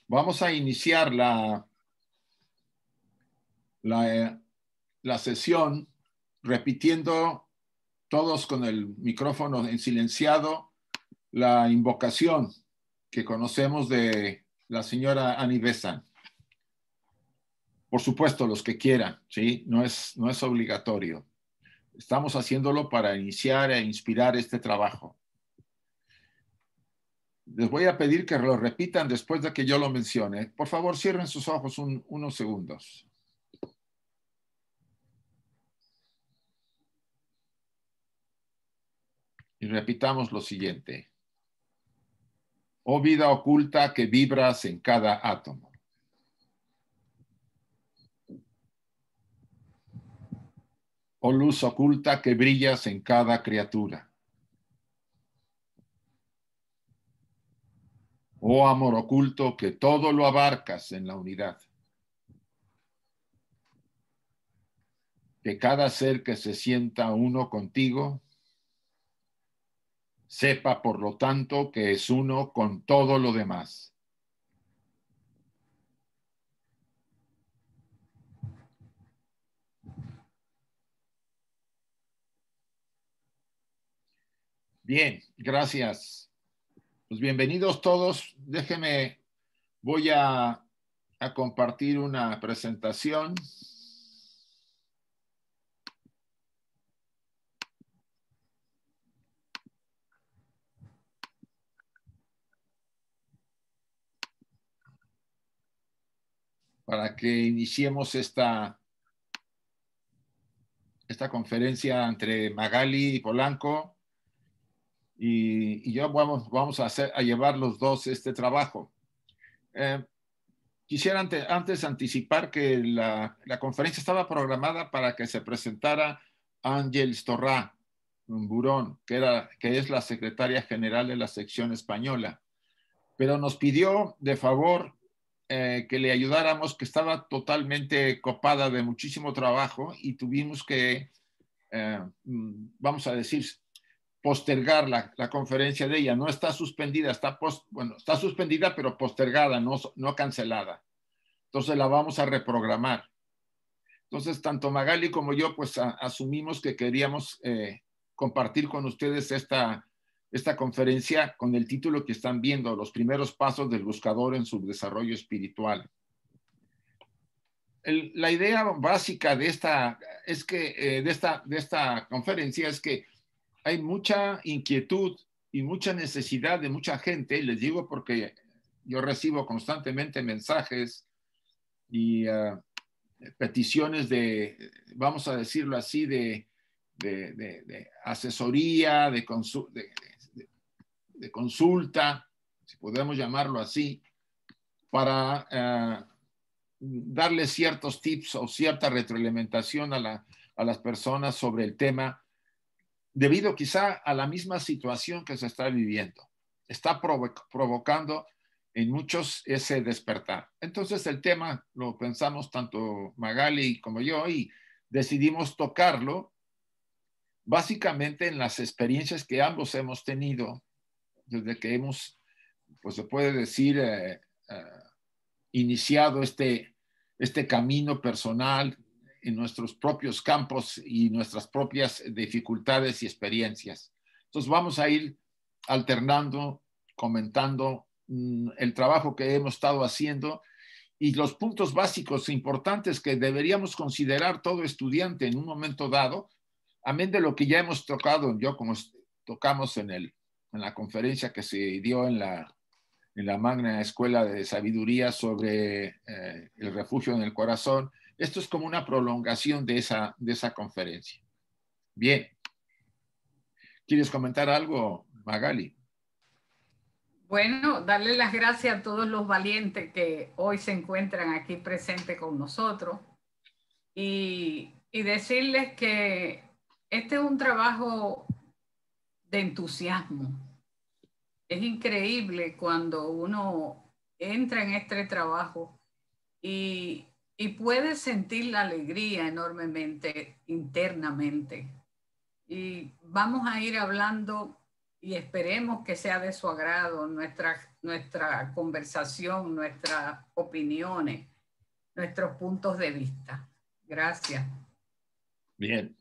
Vamos a iniciar la sesión repitiendo todos con el micrófono en silenciado la invocación que conocemos de la señora Annie Besant. Por supuesto, los que quieran, ¿sí? No es obligatorio. Estamos haciéndolo para iniciar e inspirar este trabajo. Les voy a pedir que lo repitan después de que yo lo mencione. Por favor, cierren sus ojos unos segundos. Y repitamos lo siguiente. Oh vida oculta que vibras en cada átomo. Oh luz oculta que brillas en cada criatura. Oh amor oculto que todo lo abarcas en la unidad. Que cada ser que se sienta uno contigo sepa, por lo tanto, que es uno con todo lo demás. Bien, gracias. Pues bienvenidos todos. Déjenme, voy a compartir una presentación. Para que iniciemos esta conferencia entre Magali y Polanco y yo vamos a llevar los dos este trabajo. Quisiera antes anticipar que la conferencia estaba programada para que se presentara Ángel Storrá Burón, que es la secretaria general de la sección española, pero nos pidió de favor que le ayudáramos, que estaba totalmente copada de muchísimo trabajo y tuvimos que, vamos a decir, postergar la conferencia de ella. No está suspendida, está suspendida, pero postergada, no cancelada. Entonces la vamos a reprogramar. Entonces, tanto Magali como yo, pues asumimos que queríamos compartir con ustedes esta conferencia con el título que están viendo, Los primeros pasos del buscador en su desarrollo espiritual. La idea básica de esta conferencia es que hay mucha inquietud y mucha necesidad de mucha gente, les digo porque yo recibo constantemente mensajes y peticiones de, vamos a decirlo así, de asesoría, de consulta, si podemos llamarlo así, para darle ciertos tips o cierta retroalimentación a las personas sobre el tema, debido quizá a la misma situación que se está viviendo. Está provocando en muchos ese despertar. Entonces el tema lo pensamos tanto Magali como yo y decidimos tocarlo básicamente en las experiencias que ambos hemos tenido desde que hemos, pues se puede decir, iniciado este camino personal en nuestros propios campos y nuestras propias dificultades y experiencias. Entonces vamos a ir alternando, comentando el trabajo que hemos estado haciendo y los puntos básicos importantes que deberíamos considerar todo estudiante en un momento dado, amén de lo que ya hemos tocado, yo como tocamos en la conferencia que se dio en la Magna Escuela de Sabiduría sobre el refugio en el corazón. Esto es como una prolongación de esa conferencia. Bien. ¿Quieres comentar algo, Magali? Bueno, darle las gracias a todos los valientes que hoy se encuentran aquí presentes con nosotros y decirles que este es un trabajo de entusiasmo. Es increíble cuando uno entra en este trabajo y puede sentir la alegría enormemente internamente. Y vamos a ir hablando y esperemos que sea de su agrado nuestra conversación, nuestras opiniones, nuestros puntos de vista. Gracias. Bien.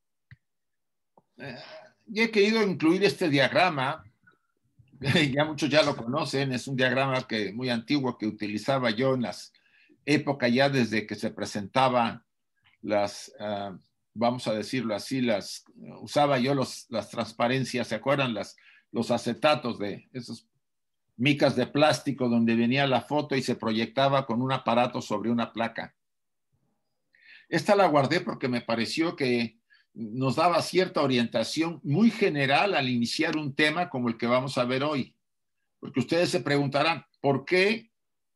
Yo he querido incluir este diagrama, ya muchos ya lo conocen, es un diagrama muy antiguo que utilizaba yo en las épocas ya desde que se presentaba vamos a decirlo así, usaba yo las transparencias, ¿se acuerdan? Los acetatos de esos micas de plástico donde venía la foto y se proyectaba con un aparato sobre una placa. Esta la guardé porque me pareció que nos daba cierta orientación muy general al iniciar un tema como el que vamos a ver hoy. Porque ustedes se preguntarán, ¿por qué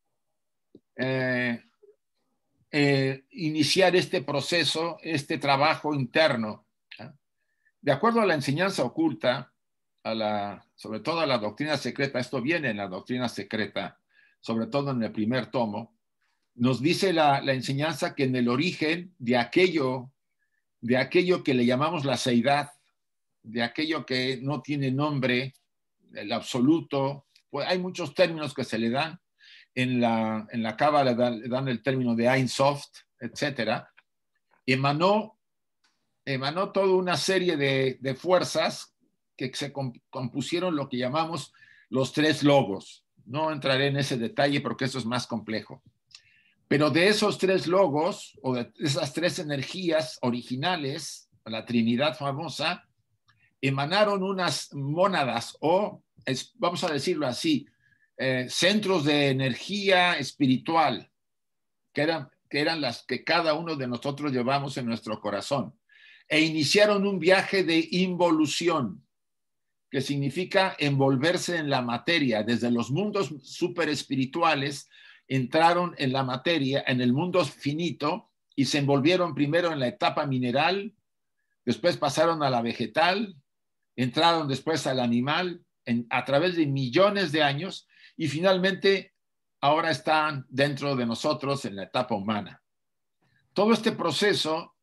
iniciar este proceso, este trabajo interno? De acuerdo a la enseñanza oculta, sobre todo a la doctrina secreta, esto viene en la doctrina secreta, sobre todo en el primer tomo, nos dice la enseñanza que en el origen de aquello que le llamamos la seidad, de aquello que no tiene nombre, el absoluto, pues hay muchos términos que se le dan. En la Cábala le dan el término de Ein Sof, etcétera. Emanó toda una serie de fuerzas que se compusieron lo que llamamos los tres logos. No entraré en ese detalle porque eso es más complejo. Pero de esos tres logos, o de esas tres energías originales, la Trinidad famosa, emanaron unas mónadas, o vamos a decirlo así, centros de energía espiritual, que eran las que cada uno de nosotros llevamos en nuestro corazón, e iniciaron un viaje de involución, que significa envolverse en la materia. Desde los mundos super espirituales entraron en la materia, en el mundo finito, y se envolvieron primero en la etapa mineral, después pasaron a la vegetal, entraron después al animal, a través de millones de años, y finalmente ahora están dentro de nosotros en la etapa humana. Todo este proceso,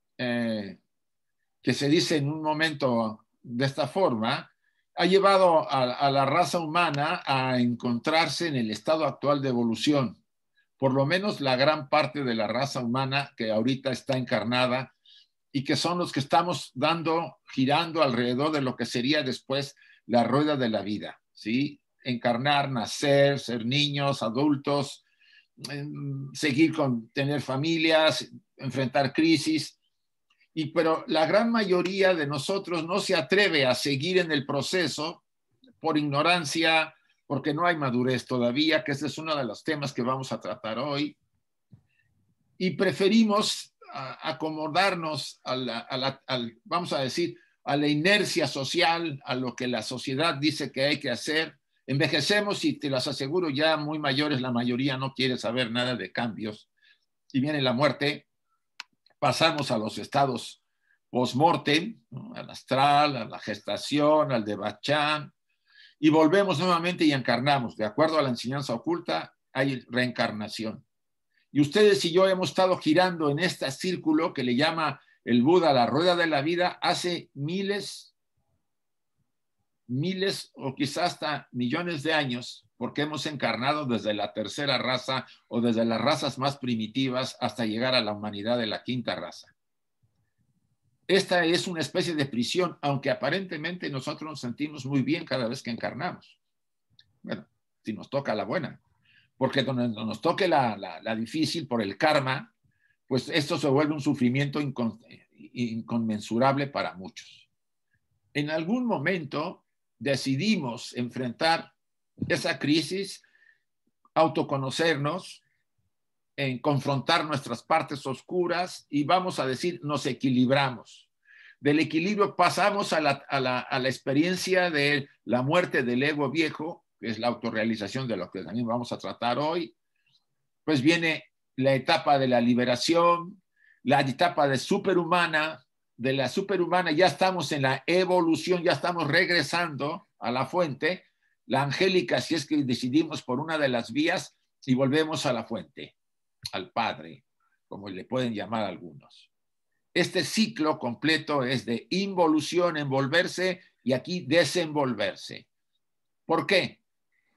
que se dice en un momento de esta forma, ha llevado a la raza humana a encontrarse en el estado actual de evolución. Por lo menos la gran parte de la raza humana que ahorita está encarnada y que son los que estamos girando alrededor de lo que sería después la rueda de la vida, ¿sí? Encarnar, nacer, ser niños, adultos, tener familias, enfrentar crisis. Pero la gran mayoría de nosotros no se atreve a seguir en el proceso por ignorancia, porque no hay madurez todavía, que ese es uno de los temas que vamos a tratar hoy. Y preferimos acomodarnos vamos a decir, a la inercia social, a lo que la sociedad dice que hay que hacer. Envejecemos y te las aseguro, ya muy mayores, la mayoría no quiere saber nada de cambios. Y viene la muerte, pasamos a los estados post-mortem, ¿no? Al astral, a la gestación, al devachan, y volvemos nuevamente y encarnamos. De acuerdo a la enseñanza oculta, hay reencarnación. Y ustedes y yo hemos estado girando en este círculo que le llama el Buda la rueda de la vida hace miles o quizás hasta millones de años, porque hemos encarnado desde la tercera raza o desde las razas más primitivas hasta llegar a la humanidad de la quinta raza. Esta es una especie de prisión, aunque aparentemente nosotros nos sentimos muy bien cada vez que encarnamos. Bueno, si nos toca la buena. Porque donde nos toque la difícil por el karma, pues esto se vuelve un sufrimiento inconmensurable para muchos. En algún momento decidimos enfrentar esa crisis, autoconocernos, en confrontar nuestras partes oscuras y vamos a decir, nos equilibramos. Del equilibrio pasamos a la experiencia de la muerte del ego viejo, que es la autorrealización de lo que también vamos a tratar hoy. Pues viene la etapa de la liberación, la etapa de superhumana. De la superhumana ya estamos en la evolución, ya estamos regresando a la fuente. La angélica, si es que decidimos por una de las vías, y volvemos a la fuente, al Padre, como le pueden llamar algunos. Este ciclo completo es de involución, envolverse, y aquí desenvolverse. ¿Por qué?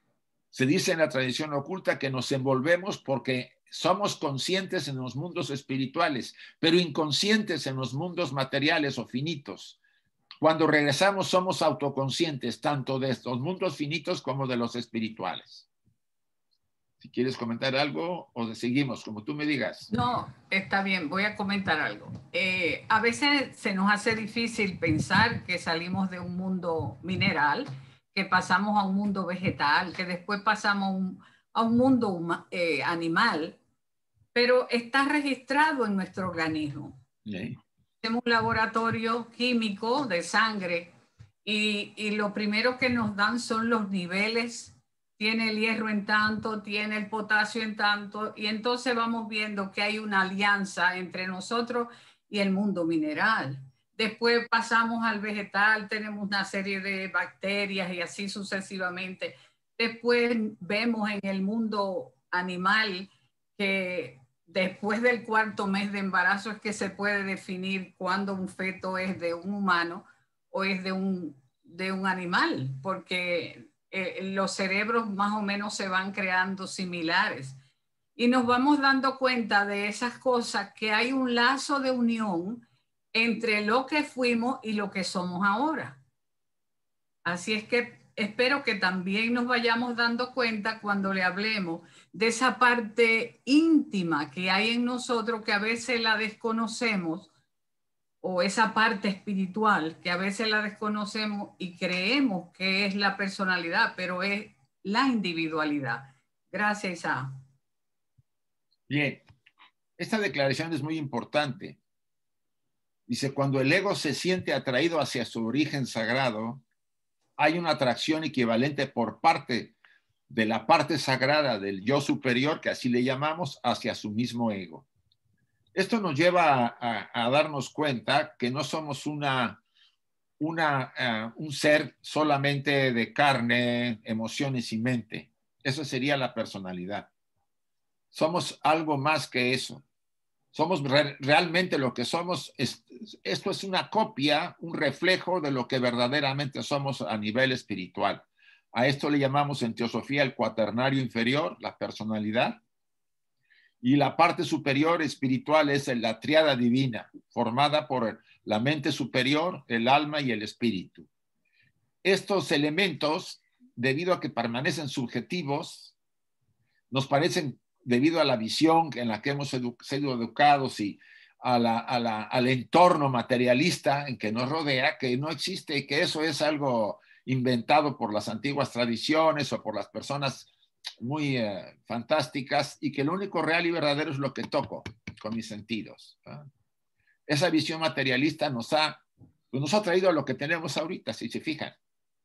Se dice en la tradición oculta que nos envolvemos porque somos conscientes en los mundos espirituales, pero inconscientes en los mundos materiales o finitos. Cuando regresamos somos autoconscientes tanto de estos mundos finitos como de los espirituales. Si quieres comentar algo o seguimos, como tú me digas. No, está bien, voy a comentar algo. A veces se nos hace difícil pensar que salimos de un mundo mineral, que pasamos a un mundo vegetal, que después pasamos a un mundo animal, pero está registrado en nuestro organismo. Sí. Tenemos un laboratorio químico de sangre y lo primero que nos dan son los niveles. Tiene el hierro en tanto, tiene el potasio en tanto, y entonces vamos viendo que hay una alianza entre nosotros y el mundo mineral. Después pasamos al vegetal, tenemos una serie de bacterias y así sucesivamente. Después vemos en el mundo animal que después del cuarto mes de embarazo es que se puede definir cuándo un feto es de un humano o es de un animal, porque los cerebros más o menos se van creando similares. Y nos vamos dando cuenta de esas cosas, que hay un lazo de unión entre lo que fuimos y lo que somos ahora. Así es que espero que también nos vayamos dando cuenta cuando le hablemos de esa parte íntima que hay en nosotros, que a veces la desconocemos, o esa parte espiritual que a veces la desconocemos y creemos que es la personalidad, pero es la individualidad. Gracias, Isa. Bien, esta declaración es muy importante. Dice, cuando el ego se siente atraído hacia su origen sagrado, hay una atracción equivalente por parte de la parte sagrada del yo superior, que así le llamamos, hacia su mismo ego. Esto nos lleva a darnos cuenta que no somos un ser solamente de carne, emociones y mente. Eso sería la personalidad. Somos algo más que eso. Somos realmente lo que somos. Esto es una copia, un reflejo de lo que verdaderamente somos a nivel espiritual. A esto le llamamos en teosofía el cuaternario inferior, la personalidad. Y la parte superior espiritual es la tríada divina, formada por la mente superior, el alma y el espíritu. Estos elementos, debido a que permanecen subjetivos, nos parecen, debido a la visión en la que hemos sido educados y al entorno materialista en que nos rodea, que no existe y que eso es algo inventado por las antiguas tradiciones o por las personas muy fantásticas, y que lo único real y verdadero es lo que toco con mis sentidos. Esa visión materialista nos ha traído a lo que tenemos ahorita, si se fijan.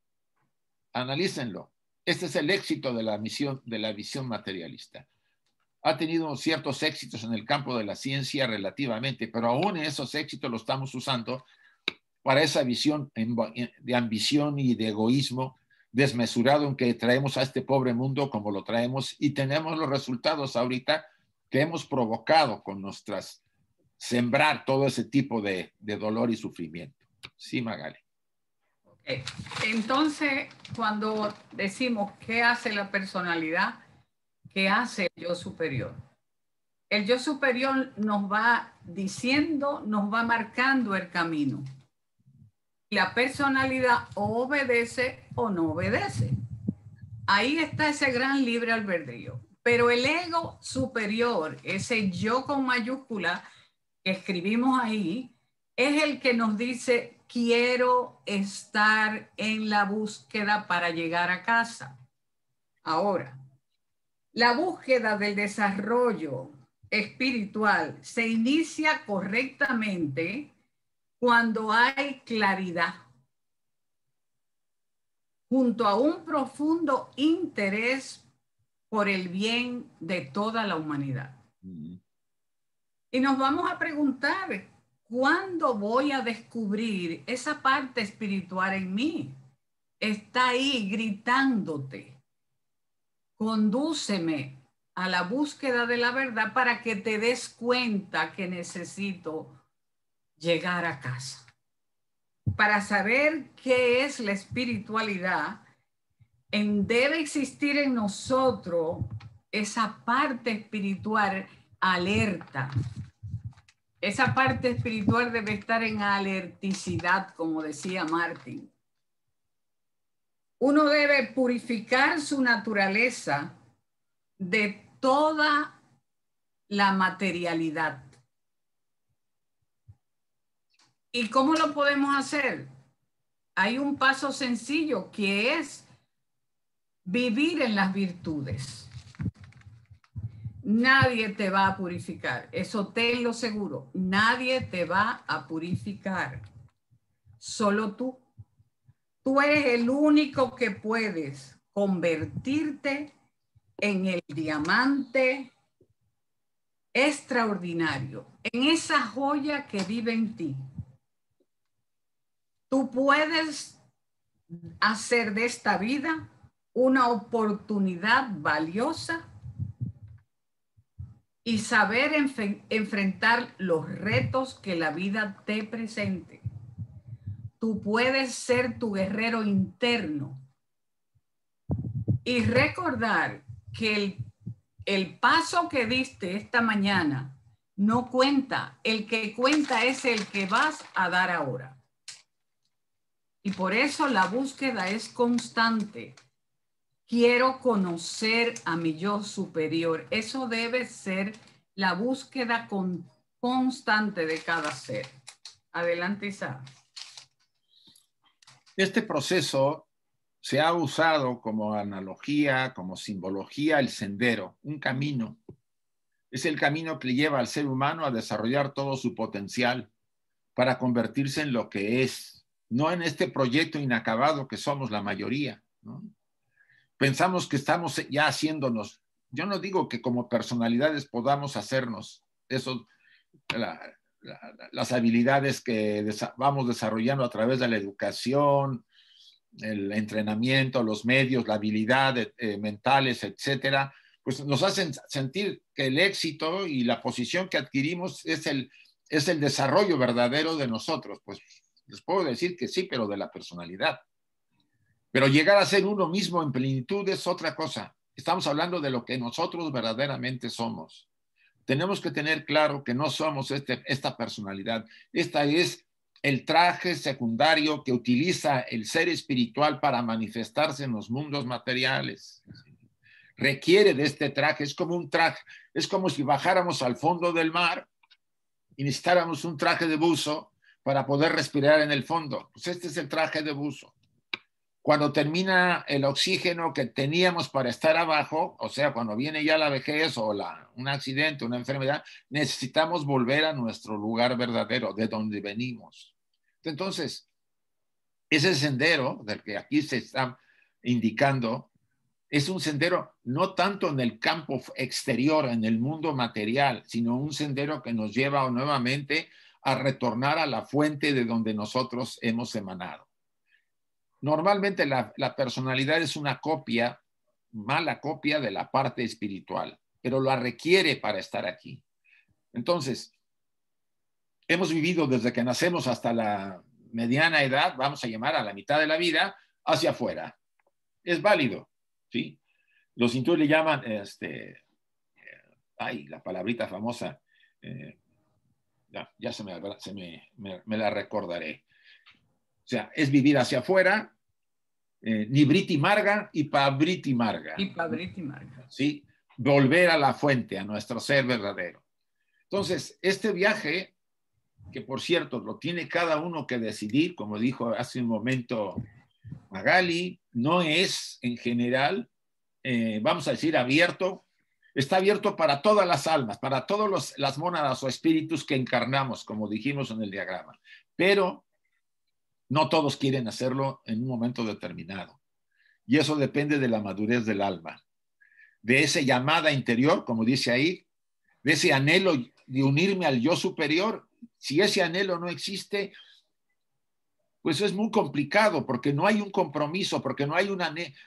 Analícenlo. Este es el éxito de la visión materialista. Ha tenido ciertos éxitos en el campo de la ciencia relativamente, pero aún esos éxitos los estamos usando para esa visión de ambición y de egoísmo desmesurado en que traemos a este pobre mundo como lo traemos, y tenemos los resultados ahorita que hemos provocado con nuestras, sembrar todo ese tipo de dolor y sufrimiento. Sí, Magali. Okay. Entonces, cuando decimos qué hace la personalidad, ¿qué hace el yo superior? El yo superior nos va diciendo, nos va marcando el camino. La personalidad o obedece o no obedece. Ahí está ese gran libre albedrío. Pero el ego superior, ese yo con mayúscula que escribimos ahí, es el que nos dice, quiero estar en la búsqueda para llegar a casa. Ahora, la búsqueda del desarrollo espiritual se inicia correctamente cuando hay claridad, junto a un profundo interés por el bien de toda la humanidad. Y nos vamos a preguntar, ¿cuándo voy a descubrir esa parte espiritual en mí? Está ahí gritándote. Condúceme a la búsqueda de la verdad para que te des cuenta que necesito llegar a casa. Para saber qué es la espiritualidad, debe existir en nosotros esa parte espiritual alerta. Esa parte espiritual debe estar en alerticidad, como decía Martin. Uno debe purificar su naturaleza de toda la materialidad. ¿Y cómo lo podemos hacer? Hay un paso sencillo que es vivir en las virtudes. Nadie te va a purificar, eso tenlo seguro. Nadie te va a purificar, solo tú. Tú eres el único que puedes convertirte en el diamante extraordinario, en esa joya que vive en ti. Tú puedes hacer de esta vida una oportunidad valiosa y saber enfrentar los retos que la vida te presente. Tú puedes ser tu guerrero interno y recordar que el paso que diste esta mañana no cuenta. El que cuenta es el que vas a dar ahora. Y por eso la búsqueda es constante. Quiero conocer a mi yo superior. Eso debe ser la búsqueda constante de cada ser. Adelante, Isa. Este proceso se ha usado como analogía, como simbología, el sendero, un camino. Es el camino que lleva al ser humano a desarrollar todo su potencial para convertirse en lo que es, no en este proyecto inacabado que somos la mayoría, ¿no? Pensamos que estamos ya haciéndonos, yo no digo que como personalidades podamos hacernos eso, las habilidades que vamos desarrollando a través de la educación, el entrenamiento, los medios, la habilidad mentales, etcétera, pues nos hacen sentir que el éxito y la posición que adquirimos es el desarrollo verdadero de nosotros. Pues les puedo decir que sí, pero de la personalidad. Pero llegar a ser uno mismo en plenitud es otra cosa. Estamos hablando de lo que nosotros verdaderamente somos. Tenemos que tener claro que no somos esta personalidad. Esta es el traje secundario que utiliza el ser espiritual para manifestarse en los mundos materiales. Requiere de este traje, es como un traje, es como si bajáramos al fondo del mar y necesitáramos un traje de buzo para poder respirar en el fondo. Pues este es el traje de buzo. Cuando termina el oxígeno que teníamos para estar abajo, o sea, cuando viene ya la vejez o un accidente, una enfermedad, necesitamos volver a nuestro lugar verdadero, de donde venimos. Entonces, ese sendero del que aquí se está indicando es un sendero no tanto en el campo exterior, en el mundo material, sino un sendero que nos lleva nuevamente a retornar a la fuente de donde nosotros hemos emanado. Normalmente la personalidad es una copia, mala copia de la parte espiritual, pero la requiere para estar aquí. Entonces, hemos vivido desde que nacemos hasta la mediana edad, vamos a llamar a la mitad de la vida, hacia afuera. Es válido, ¿sí? Los hindúes le llaman, la palabrita famosa, ya me la recordaré. O sea, es vivir hacia afuera, Nibriti Marga y Pabriti Marga. Y Pabriti Marga. ¿Sí? Volver a la fuente, a nuestro ser verdadero. Entonces, este viaje, que por cierto lo tiene cada uno que decidir, como dijo hace un momento Magali, no es en general, vamos a decir, abierto. Está abierto para todas las almas, para todas las mónadas o espíritus que encarnamos, como dijimos en el diagrama. Pero no todos quieren hacerlo en un momento determinado. Y eso depende de la madurez del alma, de esa llamada interior, como dice ahí, de ese anhelo de unirme al yo superior. Si ese anhelo no existe, pues es muy complicado, porque no hay un compromiso, porque no hay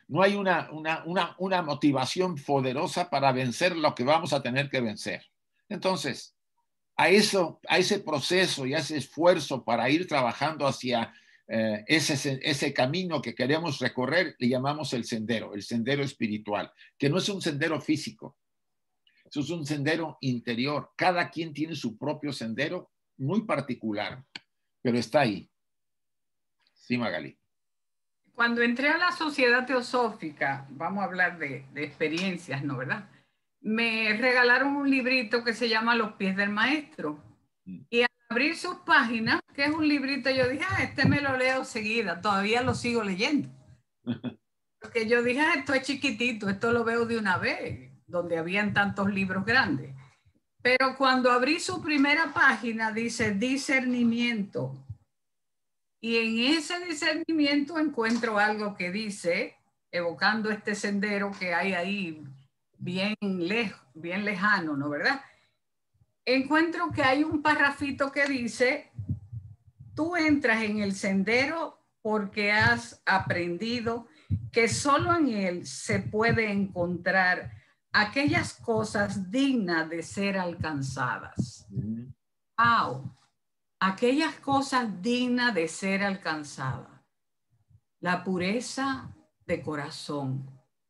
una motivación poderosa para vencer lo que vamos a tener que vencer. Entonces, a ese proceso y a ese esfuerzo para ir trabajando hacia ese camino que queremos recorrer, le llamamos el sendero espiritual, que no es un sendero físico, eso es un sendero interior. Cada quien tiene su propio sendero muy particular, pero está ahí. Sí, Magali. Cuando entré a la Sociedad Teosófica, vamos a hablar de experiencias, ¿no? ¿Verdad? Me regalaron un librito que se llama Los pies del maestro. Y al abrir sus páginas, que es un librito, yo dije, este me lo leo seguida, todavía lo sigo leyendo. Porque yo dije, esto es chiquitito, esto lo veo de una vez, donde habían tantos libros grandes. Pero cuando abrí su primera página, dice discernimiento. Y en ese discernimiento encuentro algo que dice, evocando este sendero que hay ahí bien lejano, ¿no? ¿Verdad? Encuentro que hay un parrafito que dice, tú entras en el sendero porque has aprendido que solo en él se puede encontrar aquellas cosas dignas de ser alcanzadas. Wow. Aquellas cosas dignas de ser alcanzadas. La pureza de corazón.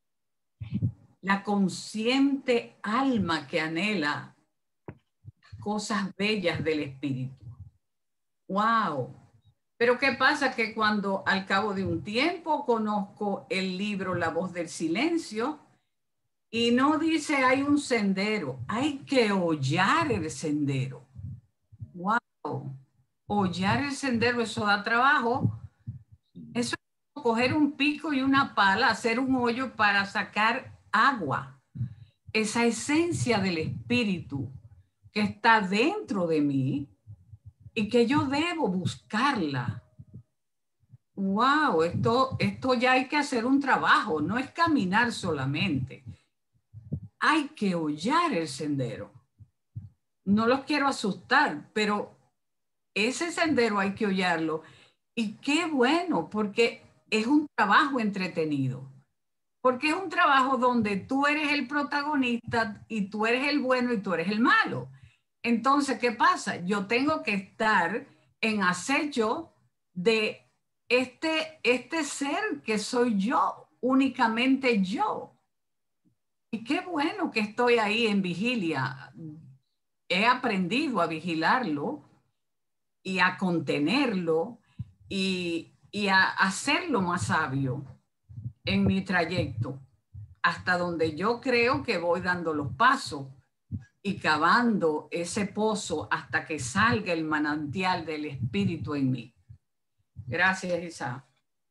La consciente alma que anhela cosas bellas del espíritu. ¡Wow! Pero ¿qué pasa? Que cuando al cabo de un tiempo conozco el libro La voz del silencio y no dice hay un sendero, hay que hollar el sendero. ¡Wow! Hollar el sendero, eso da trabajo. Eso es coger un pico y una pala, hacer un hoyo para sacar agua. Esa esencia del espíritu que está dentro de mí y que yo debo buscarla. Wow, esto ya hay que hacer un trabajo, no es caminar solamente. Hay que hollar el sendero. No los quiero asustar, pero ese sendero hay que hollarlo. Y qué bueno, porque es un trabajo entretenido. Porque es un trabajo donde tú eres el protagonista y tú eres el bueno y tú eres el malo. Entonces, ¿qué pasa? Yo tengo que estar en acecho de este ser que soy yo, únicamente yo. Y qué bueno que estoy ahí en vigilia. He aprendido a vigilarlo y a contenerlo y a hacerlo más sabio en mi trayecto, hasta donde yo creo que voy dando los pasos y cavando ese pozo hasta que salga el manantial del espíritu en mí. Gracias, Isa.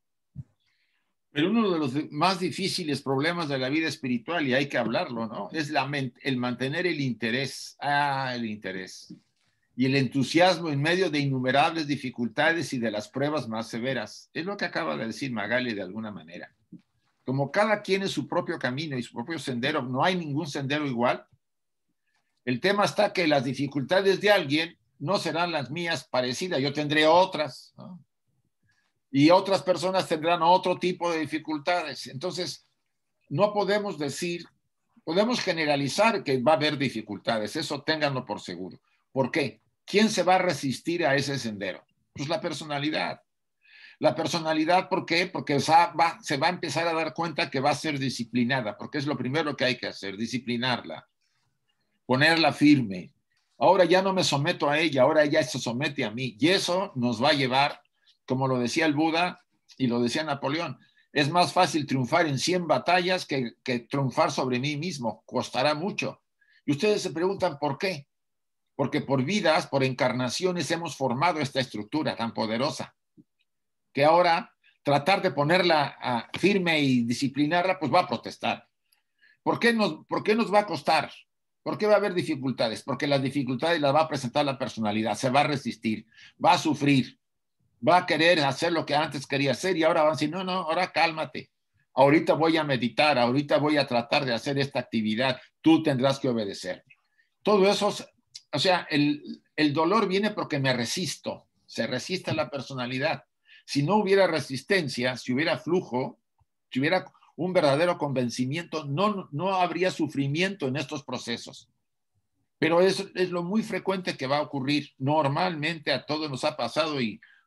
Pero uno de los más difíciles problemas de la vida espiritual, y hay que hablarlo, ¿no? Es el mantener el interés. El interés. Y el entusiasmo en medio de innumerables dificultades y de las pruebas más severas. Es lo que acaba de decir Magali de alguna manera. Como cada quien es su propio camino y su propio sendero, no hay ningún sendero igual. El tema está que las dificultades de alguien no serán las mías parecidas, yo tendré otras, ¿no? Y otras personas tendrán otro tipo de dificultades. Entonces, no podemos decir, podemos generalizar que va a haber dificultades, eso ténganlo por seguro. ¿Por qué? ¿Quién se va a resistir a ese sendero? Pues la personalidad. La personalidad, ¿por qué? Porque se va a empezar a dar cuenta que va a ser disciplinada, porque es lo primero que hay que hacer, disciplinarla, ponerla firme. Ahora ya no me someto a ella, ahora ella se somete a mí. Y eso nos va a llevar, como lo decía el Buda y lo decía Napoleón, es más fácil triunfar en 100 batallas que triunfar sobre mí mismo. Costará mucho. Y ustedes se preguntan por qué. Porque por vidas, por encarnaciones hemos formado esta estructura tan poderosa, que ahora tratar de ponerla firme y disciplinarla, pues va a protestar. ¿Por qué nos va a costar? ¿Por qué va a haber dificultades? Porque las dificultades las va a presentar la personalidad, se va a resistir, va a sufrir, va a querer hacer lo que antes quería hacer y ahora va a decir, no, ahora cálmate. Ahorita voy a meditar, ahorita voy a tratar de hacer esta actividad, tú tendrás que obedecerme. Todo eso, o sea, el dolor viene porque me resisto, se resiste a la personalidad. Si no hubiera resistencia, si hubiera flujo, si hubiera un verdadero convencimiento, no habría sufrimiento en estos procesos. Pero es lo muy frecuente que va a ocurrir. Normalmente a todos nos ha pasado y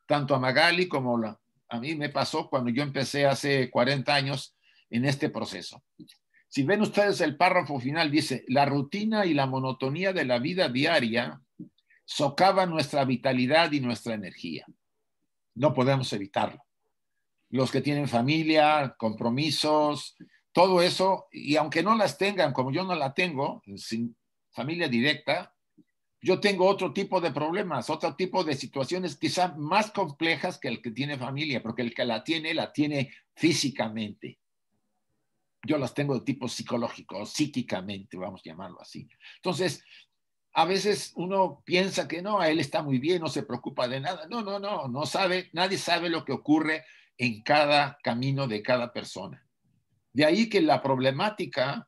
tanto a Magali como a mí me pasó cuando yo empecé hace 40 años en este proceso. Si ven ustedes el párrafo final, dice, la rutina y la monotonía de la vida diaria socavan nuestra vitalidad y nuestra energía. No podemos evitarlo. Los que tienen familia, compromisos, todo eso, y aunque no las tengan, como yo no la tengo, sin familia directa, yo tengo otro tipo de problemas, otro tipo de situaciones quizá más complejas que el que tiene familia, porque el que la tiene físicamente. Yo las tengo de tipo psicológico, psíquicamente, vamos a llamarlo así. Entonces, a veces uno piensa que no, él está muy bien, no se preocupa de nada. No sabe, nadie sabe lo que ocurre en cada camino de cada persona. De ahí que la problemática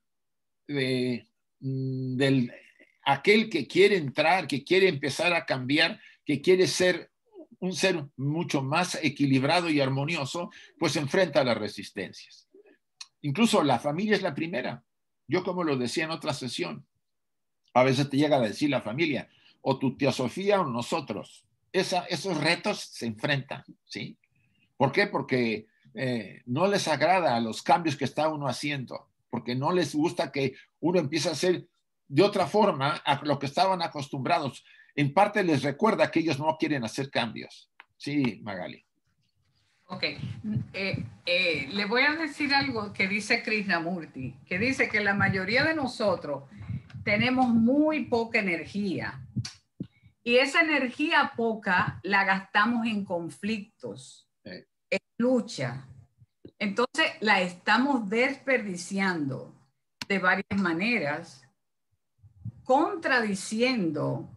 del aquel que quiere entrar, que quiere empezar a cambiar, que quiere ser un ser mucho más equilibrado y armonioso, pues enfrenta las resistencias. Incluso la familia es la primera. Yo, como lo decía en otra sesión, a veces te llega a decir la familia, o tu tía Sofía o nosotros. Esos retos se enfrentan, ¿sí? ¿Por qué? Porque no les agrada los cambios que está uno haciendo, porque no les gusta que uno empiece a hacer de otra forma a lo que estaban acostumbrados. En parte les recuerda que ellos no quieren hacer cambios. Sí, Magali. Ok, le voy a decir algo que dice Krishnamurti, que dice que la mayoría de nosotros tenemos muy poca energía y esa energía poca la gastamos en conflictos, en lucha. Entonces la estamos desperdiciando de varias maneras, contradiciendo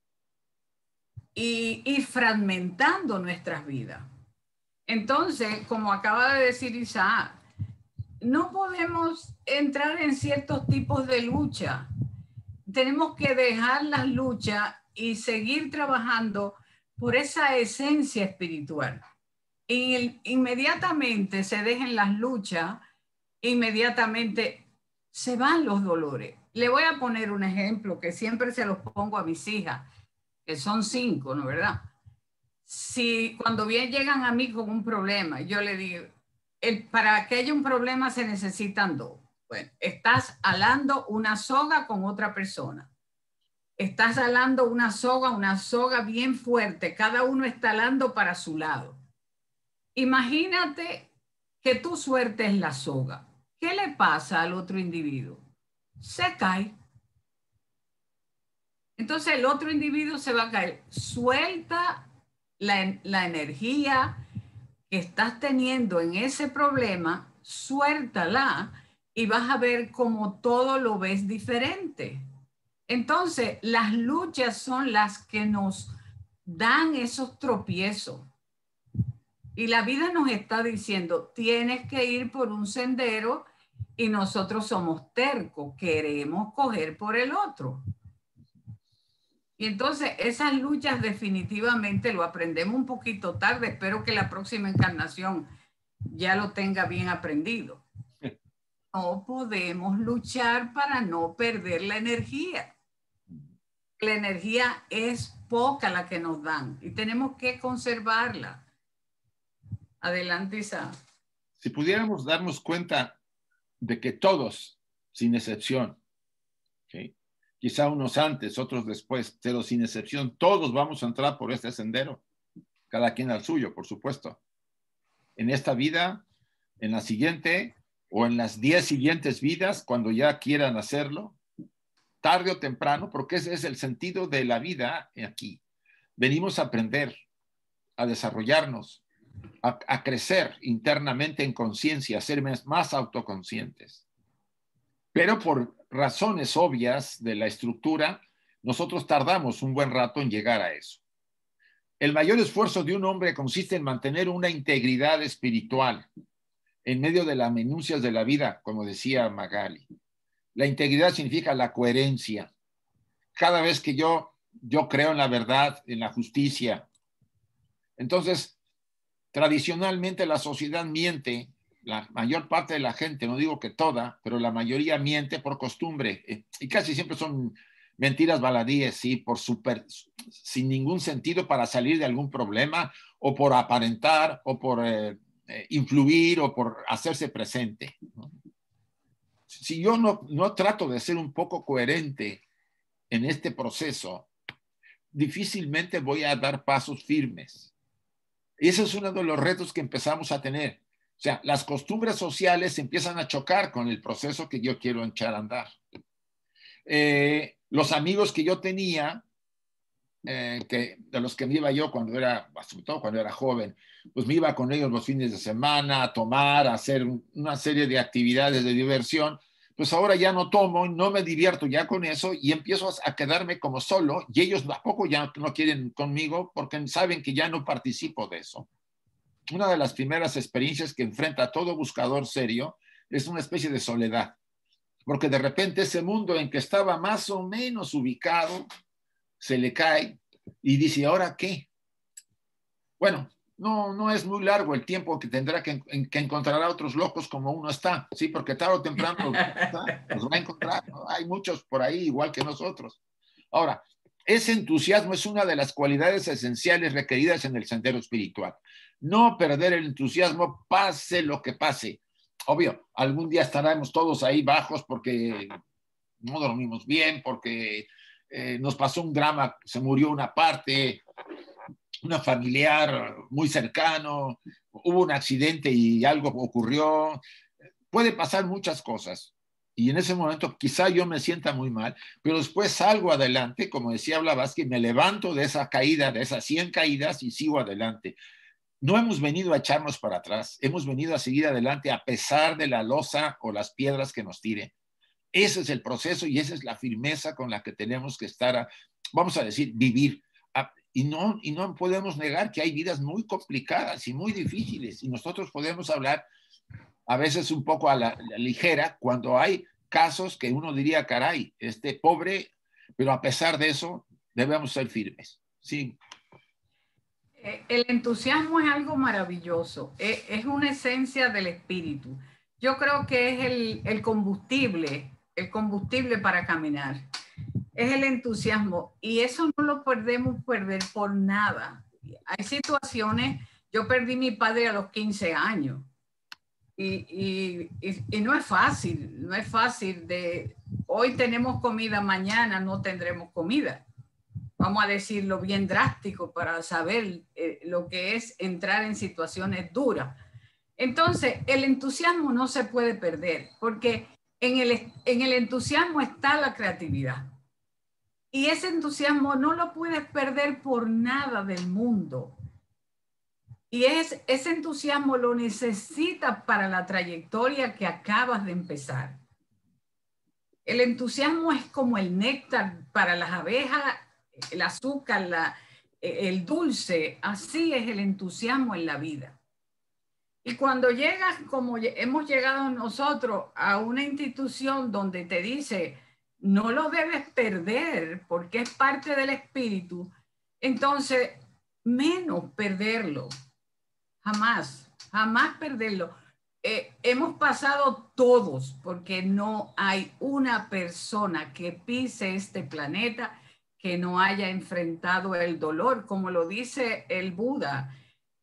y fragmentando nuestras vidas. Entonces, como acaba de decir Isaac, no podemos entrar en ciertos tipos de lucha. Tenemos que dejar las luchas y seguir trabajando por esa esencia espiritual. Y inmediatamente se dejen las luchas, inmediatamente se van los dolores. Le voy a poner un ejemplo que siempre se los pongo a mis hijas, que son 5, ¿no es verdad? Si cuando bien llegan a mí con un problema, yo le digo, para que haya un problema se necesitan 2. Bueno, estás alando una soga con otra persona. Estás alando una soga bien fuerte. Cada uno está alando para su lado. Imagínate que tu suerte es la soga. ¿Qué le pasa al otro individuo? Se cae. Entonces el otro individuo se va a caer. Suelta la energía que estás teniendo en ese problema, suéltala y vas a ver cómo todo lo ves diferente. Entonces, las luchas son las que nos dan esos tropiezos. Y la vida nos está diciendo, tienes que ir por un sendero y nosotros somos tercos, queremos coger por el otro. Y entonces esas luchas definitivamente lo aprendemos un poquito tarde. Espero que la próxima encarnación ya lo tenga bien aprendido. No podemos luchar para no perder la energía. La energía es poca la que nos dan y tenemos que conservarla. Adelante, Isa. Si pudiéramos darnos cuenta de que todos, sin excepción, ¿sí? Quizá unos antes, otros después, pero sin excepción, todos vamos a entrar por este sendero, cada quien al suyo, por supuesto. En esta vida, en la siguiente o en las 10 siguientes vidas, cuando ya quieran hacerlo, tarde o temprano, porque ese es el sentido de la vida aquí. Venimos a aprender, a desarrollarnos, a crecer internamente en conciencia, a ser más autoconscientes. Pero por razones obvias de la estructura, nosotros tardamos un buen rato en llegar a eso. El mayor esfuerzo de un hombre consiste en mantener una integridad espiritual en medio de las minucias de la vida, como decía Magali. La integridad significa la coherencia. Cada vez que yo creo en la verdad, en la justicia, entonces tradicionalmente la sociedad miente. La mayor parte de la gente, no digo que toda, pero la mayoría miente por costumbre, y casi siempre son mentiras baladíes, sí, sin ningún sentido para salir de algún problema o por aparentar o por influir o por hacerse presente, ¿no? Si yo no trato de ser un poco coherente en este proceso, difícilmente voy a dar pasos firmes. Y ese es uno de los retos que empezamos a tener. O sea, las costumbres sociales empiezan a chocar con el proceso que yo quiero echar a andar. Los amigos que yo tenía, de los que me iba yo sobre todo cuando era joven, pues me iba con ellos los fines de semana a tomar, a hacer una serie de actividades de diversión. Pues ahora ya no tomo, no me divierto ya con eso y empiezo a quedarme como solo y ellos tampoco ya no quieren conmigo porque saben que ya no participo de eso. Una de las primeras experiencias que enfrenta todo buscador serio es una especie de soledad, porque de repente ese mundo en que estaba más o menos ubicado se le cae y dice, ¿ahora qué? Bueno, no es muy largo el tiempo que tendrá que encontrar a otros locos como uno está, ¿sí? Porque tarde o temprano los va a encontrar, ¿no? Hay muchos por ahí igual que nosotros. Ahora, ese entusiasmo es una de las cualidades esenciales requeridas en el sendero espiritual. No perder el entusiasmo, pase lo que pase. Obvio, algún día estaremos todos ahí bajos porque no dormimos bien, porque nos pasó un drama, se murió una parte, una familiar muy cercano, hubo un accidente y algo ocurrió. Puede pasar muchas cosas. Y en ese momento quizá yo me sienta muy mal, pero después salgo adelante, como decía Blavatsky, me levanto de esa caída, de esas 100 caídas y sigo adelante. No hemos venido a echarnos para atrás, hemos venido a seguir adelante a pesar de la losa o las piedras que nos tiren. Ese es el proceso y esa es la firmeza con la que tenemos que estar, vamos a decir, vivir. Y no podemos negar que hay vidas muy complicadas y muy difíciles y nosotros podemos hablar a veces un poco a la ligera cuando hay casos que uno diría, caray, este pobre, pero a pesar de eso debemos ser firmes. Sí. El entusiasmo es algo maravilloso, es una esencia del espíritu. Yo creo que es el combustible para caminar. Es el entusiasmo y eso no lo podemos perder por nada. Hay situaciones, yo perdí a mi padre a los 15 años y no es fácil, no es fácil de hoy tenemos comida, mañana no tendremos comida. Vamos a decirlo bien drástico para saber lo que es entrar en situaciones duras. Entonces, el entusiasmo no se puede perder porque en el entusiasmo está la creatividad. Y ese entusiasmo no lo puedes perder por nada del mundo. Y ese entusiasmo lo necesitas para la trayectoria que acabas de empezar. El entusiasmo es como el néctar para las abejas, el azúcar, el dulce. Así es el entusiasmo en la vida. Y cuando llegas, como hemos llegado nosotros, a una institución donde te dice, no lo debes perder porque es parte del espíritu, entonces menos perderlo. Jamás, jamás perderlo. Hemos pasado todos, porque no hay una persona que pise este planeta que no haya enfrentado el dolor, como lo dice el Buda.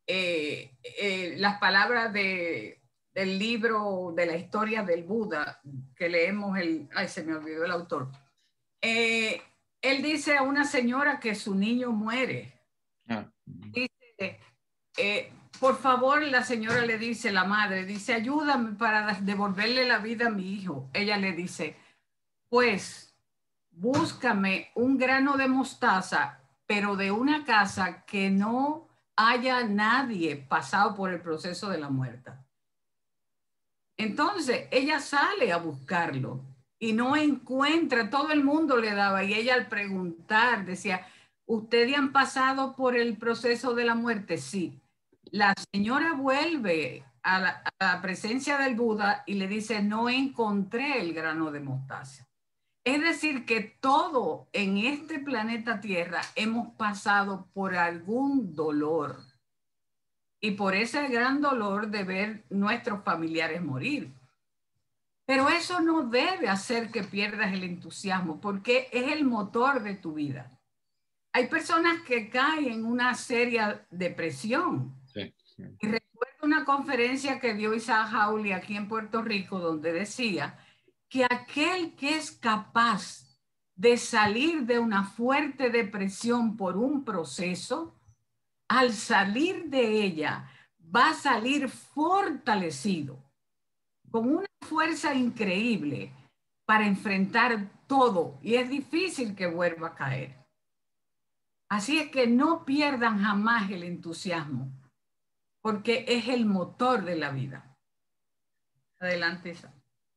Las palabras del libro de la historia del Buda, que leemos ay, se me olvidó el autor. Él dice a una señora que su niño muere. Dice, por favor, la señora le dice, la madre, dice, ayúdame para devolverle la vida a mi hijo. Ella le dice, pues, búscame un grano de mostaza, pero de una casa que no haya nadie pasado por el proceso de la muerte. Entonces, ella sale a buscarlo y no encuentra, todo el mundo le daba, y ella al preguntar decía, ¿ustedes han pasado por el proceso de la muerte? Sí. La señora vuelve a la presencia del Buda y le dice, no encontré el grano de mostaza. Es decir, que todo en este planeta Tierra hemos pasado por algún dolor y por ese gran dolor de ver nuestros familiares morir. Pero eso no debe hacer que pierdas el entusiasmo, porque es el motor de tu vida. Hay personas que caen en una seria depresión. Sí, sí. Y recuerdo una conferencia que dio Isaac Hawley aquí en Puerto Rico, donde decía que aquel que es capaz de salir de una fuerte depresión por un proceso, al salir de ella, va a salir fortalecido, con una fuerza increíble para enfrentar todo. Y es difícil que vuelva a caer. Así es que no pierdan jamás el entusiasmo, porque es el motor de la vida. Adelante, Isa.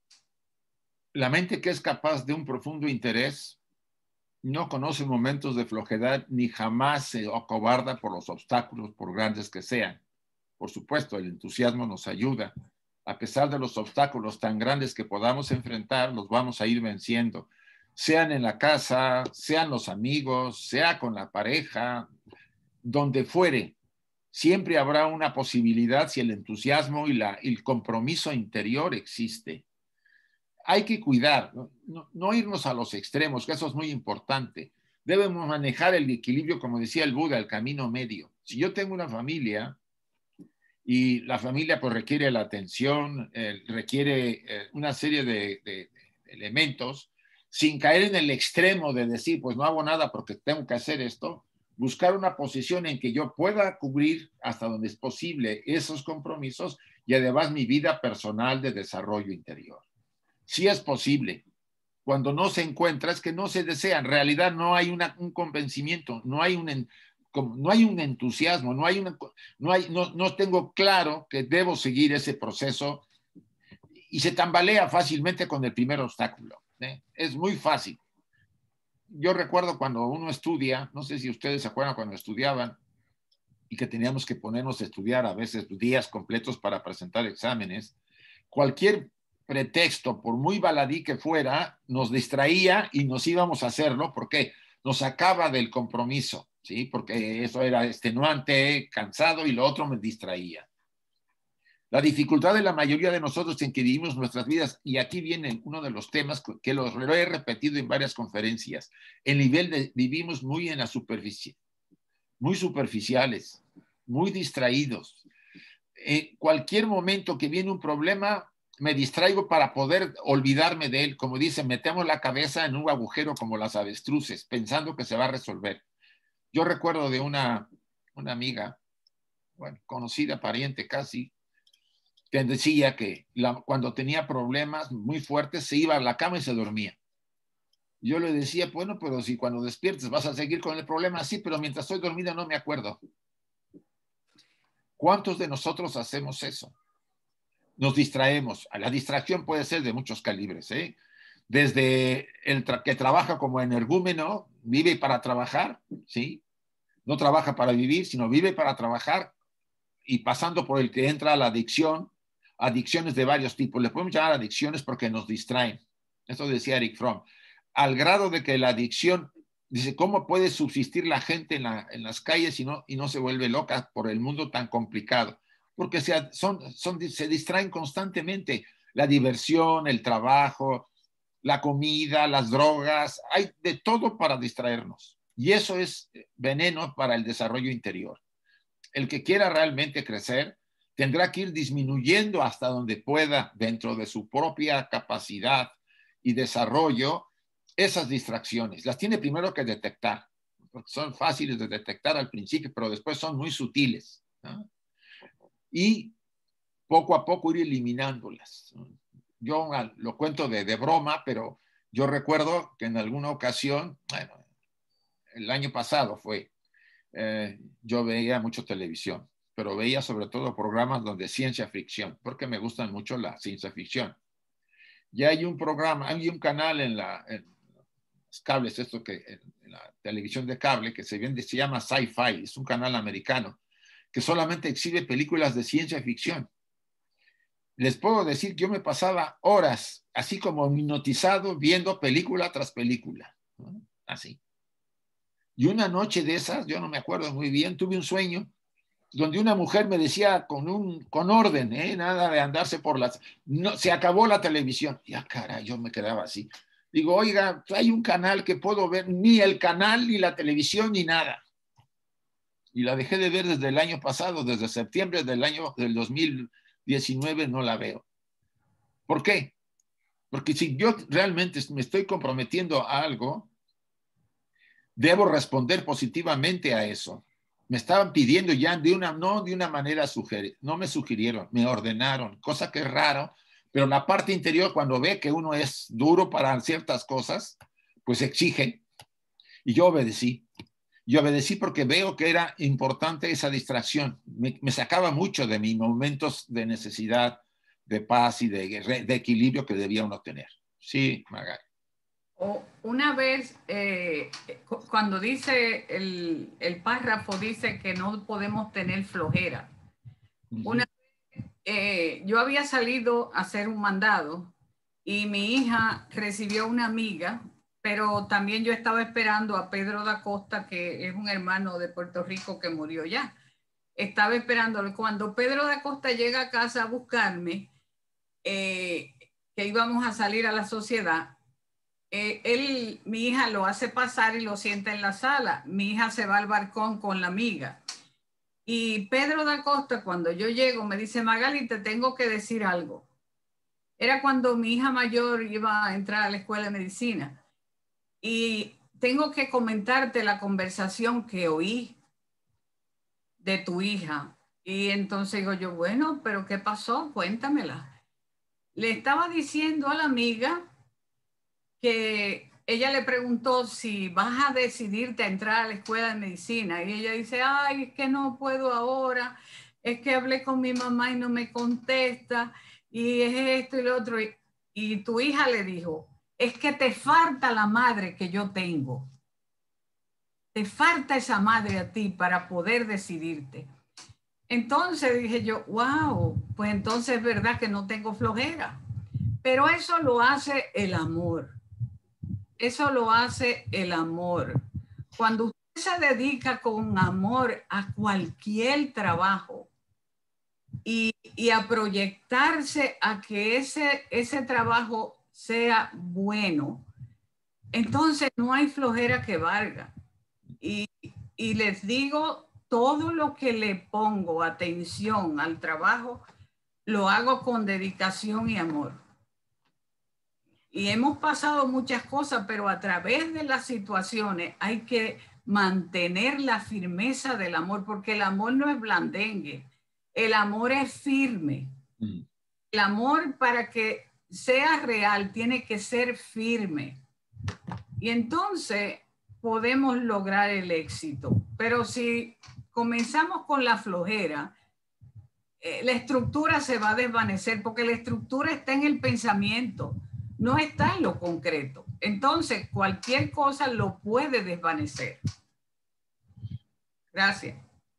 La mente que es capaz de un profundo interés no conoce momentos de flojedad ni jamás se acobarda por los obstáculos, por grandes que sean. Por supuesto, el entusiasmo nos ayuda. A pesar de los obstáculos tan grandes que podamos enfrentar, los vamos a ir venciendo. Sean en la casa, sean los amigos, sea con la pareja, donde fuere. Siempre habrá una posibilidad si el entusiasmo y el compromiso interior existe. Hay que cuidar, no irnos a los extremos, que eso es muy importante. Debemos manejar el equilibrio, como decía el Buda, el camino medio. Si yo tengo una familia y la familia pues requiere la atención, requiere una serie de elementos, sin caer en el extremo de decir, pues no hago nada porque tengo que hacer esto, buscar una posición en que yo pueda cubrir hasta donde es posible esos compromisos y además mi vida personal de desarrollo interior. Sí es posible. Cuando no se encuentra es que no se desea. En realidad no hay un convencimiento, no hay un entusiasmo, no tengo claro que debo seguir ese proceso y se tambalea fácilmente con el primer obstáculo. Es muy fácil. Yo recuerdo cuando uno estudia, no sé si ustedes se acuerdan cuando estudiaban y que teníamos que ponernos a estudiar a veces días completos para presentar exámenes, cualquier pretexto, por muy baladí que fuera, nos distraía y nos íbamos a hacerlo porque nos sacaba del compromiso, ¿sí? Porque eso era extenuante, cansado y lo otro me distraía. La dificultad de la mayoría de nosotros en que vivimos nuestras vidas, y aquí viene uno de los temas que lo he repetido en varias conferencias, el nivel de vivimos muy en la superficie, muy superficiales, muy distraídos. En cualquier momento que viene un problema, me distraigo para poder olvidarme de él. Como dicen, metemos la cabeza en un agujero como las avestruces, pensando que se va a resolver. Yo recuerdo de una amiga, bueno, conocida, pariente casi, que decía que cuando tenía problemas muy fuertes se iba a la cama y se dormía. Yo le decía, bueno, pero si cuando despiertes vas a seguir con el problema, sí, pero mientras estoy dormida no me acuerdo. ¿Cuántos de nosotros hacemos eso? Nos distraemos. La distracción puede ser de muchos calibres, ¿eh? Desde el que trabaja como energúmeno, vive para trabajar, ¿sí? No trabaja para vivir, sino vive para trabajar, y pasando por el que entra a la adicción, adicciones de varios tipos. Le podemos llamar adicciones porque nos distraen. Eso decía Eric Fromm. Al grado de que la adicción, dice, ¿cómo puede subsistir la gente en las calles y no se vuelve loca por el mundo tan complicado? Porque se distraen constantemente. La diversión, el trabajo, la comida, las drogas, hay de todo para distraernos. Y eso es veneno para el desarrollo interior. El que quiera realmente crecer tendrá que ir disminuyendo hasta donde pueda, dentro de su propia capacidad y desarrollo, esas distracciones. Las tiene primero que detectar, porque son fáciles de detectar al principio, pero después son muy sutiles, ¿no? Y poco a poco ir eliminándolas. Yo lo cuento de broma, pero yo recuerdo que en alguna ocasión, bueno, el año pasado fue, yo veía mucho televisión, pero veía sobre todo programas donde ciencia ficción, porque me gustan mucho la ciencia ficción. Ya hay un programa, hay un canal en los cables, en la televisión de cable, que se llama Sci-Fi, es un canal americano, que solamente exhibe películas de ciencia ficción. Les puedo decir que yo me pasaba horas, así como hipnotizado, viendo película tras película, ¿no? Así. Y una noche de esas, yo no me acuerdo muy bien, tuve un sueño donde una mujer me decía con orden, nada de andarse por las... No, se acabó la televisión. Ya, caray, yo me quedaba así. Digo, oiga, hay un canal que puedo ver, ni el canal, ni la televisión, ni nada. Y la dejé de ver desde el año pasado, desde septiembre del 2019 no la veo. ¿Por qué? Porque si yo realmente me estoy comprometiendo a algo, debo responder positivamente a eso. Me estaban pidiendo ya no de una manera no me sugirieron, me ordenaron, cosa que es raro, pero la parte interior cuando ve que uno es duro para ciertas cosas, pues exige. Y yo obedecí. Yo obedecí porque veo que era importante esa distracción. Me sacaba mucho de mis momentos de necesidad, de paz y de equilibrio que debía uno tener. Sí, Magali. Una vez, cuando dice el párrafo, dice que no podemos tener flojera. Una vez, yo había salido a hacer un mandado y mi hija recibió una amiga, pero también yo estaba esperando a Pedro da Costa, que es un hermano de Puerto Rico que murió ya. Estaba esperándolo. Cuando Pedro da Costa llega a casa a buscarme, que íbamos a salir a la sociedad, mi hija lo hace pasar y lo sienta en la sala. Mi hija se va al balcón con la amiga. Y Pedro da Costa, cuando yo llego, me dice, Magali, te tengo que decir algo. Era cuando mi hija mayor iba a entrar a la escuela de medicina. Y tengo que comentarte la conversación que oí de tu hija. Y entonces digo yo, bueno, pero ¿qué pasó? Cuéntamela. Le estaba diciendo a la amiga que ella le preguntó si vas a decidirte a entrar a la escuela de medicina y ella dice, ay, es que no puedo ahora, es que hablé con mi mamá y no me contesta y es esto y lo otro. Y tu hija le dijo, es que te falta la madre que yo tengo. Te falta esa madre a ti para poder decidirte. Entonces dije yo, wow, pues entonces es verdad que no tengo flojera. Pero eso lo hace el amor. Eso lo hace el amor. Cuando usted se dedica con amor a cualquier trabajo y a proyectarse a que ese trabajo sea bueno, entonces no hay flojera que valga. Y les digo, todo lo que le pongo atención al trabajo, lo hago con dedicación y amor. Y hemos pasado muchas cosas, pero a través de las situaciones hay que mantener la firmeza del amor, porque el amor no es blandengue, el amor es firme. El amor, para que sea real, tiene que ser firme. Y entonces podemos lograr el éxito. Pero si comenzamos con la flojera, la estructura se va a desvanecer, porque la estructura está en el pensamiento, no está en lo concreto. Entonces, cualquier cosa lo puede desvanecer. Gracias.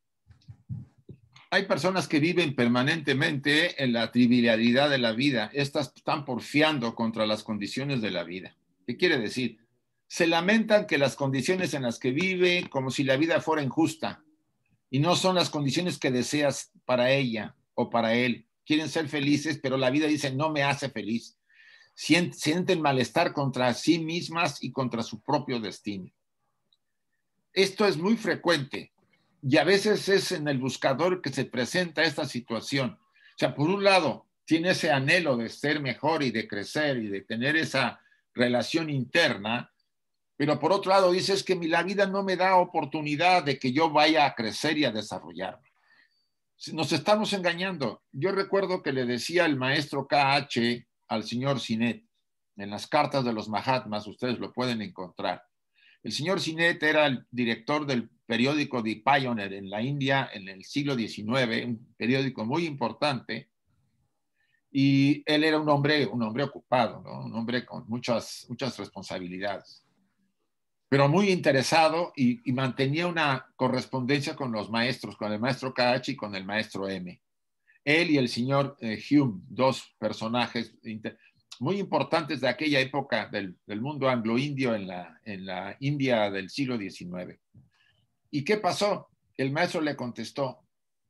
Hay personas que viven permanentemente en la trivialidad de la vida. Estas están porfiando contra las condiciones de la vida. ¿Qué quiere decir? Se lamentan que las condiciones en las que vive, como si la vida fuera injusta, y no son las condiciones que deseas para ella o para él. Quieren ser felices, pero la vida dice, no me hace feliz. Sienten malestar contra sí mismas y contra su propio destino. Esto es muy frecuente y a veces es en el buscador que se presenta esta situación. O sea, por un lado, tiene ese anhelo de ser mejor y de crecer y de tener esa relación interna, pero por otro lado dices que la vida no me da oportunidad de que yo vaya a crecer y a desarrollarme. Nos estamos engañando. Yo recuerdo que le decía el maestro KH al señor Sinet en las cartas de los Mahatmas, ustedes lo pueden encontrar. El señor Sinet era el director del periódico The Pioneer en la India en el siglo XIX, un periódico muy importante, y él era un hombre ocupado, ¿no? Un hombre con muchas responsabilidades, pero muy interesado y mantenía una correspondencia con los maestros, con el maestro KH y con el maestro M. Él y el señor Hume, dos personajes muy importantes de aquella época del mundo anglo-indio en la India del siglo XIX. ¿Y qué pasó? El maestro le contestó,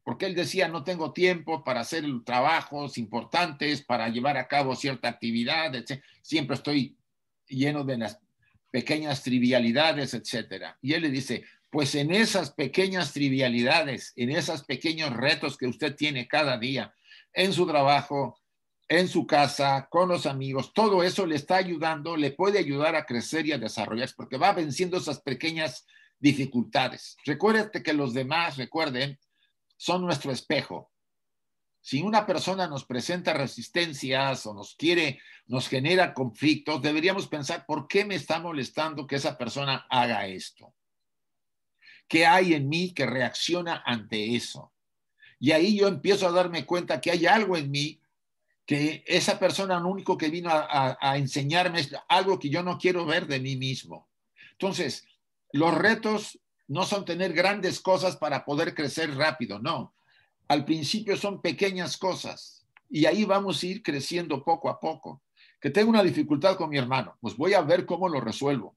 porque él decía, no tengo tiempo para hacer trabajos importantes, para llevar a cabo cierta actividad, etc. Siempre estoy lleno de las pequeñas trivialidades, etc. Y él le dice, pues en esas pequeñas trivialidades, en esos pequeños retos que usted tiene cada día, en su trabajo, en su casa, con los amigos, todo eso le está ayudando, le puede ayudar a crecer y a desarrollarse, porque va venciendo esas pequeñas dificultades. Recuérdate que los demás, recuerden, son nuestro espejo. Si una persona nos presenta resistencias o nos genera conflictos, deberíamos pensar, ¿por qué me está molestando que esa persona haga esto? ¿Qué hay en mí que reacciona ante eso? Y ahí yo empiezo a darme cuenta que hay algo en mí que esa persona lo único que vino a enseñarme es algo que yo no quiero ver de mí mismo. Entonces, los retos no son tener grandes cosas para poder crecer rápido, no. Al principio son pequeñas cosas y ahí vamos a ir creciendo poco a poco. Que tengo una dificultad con mi hermano, pues voy a ver cómo lo resuelvo.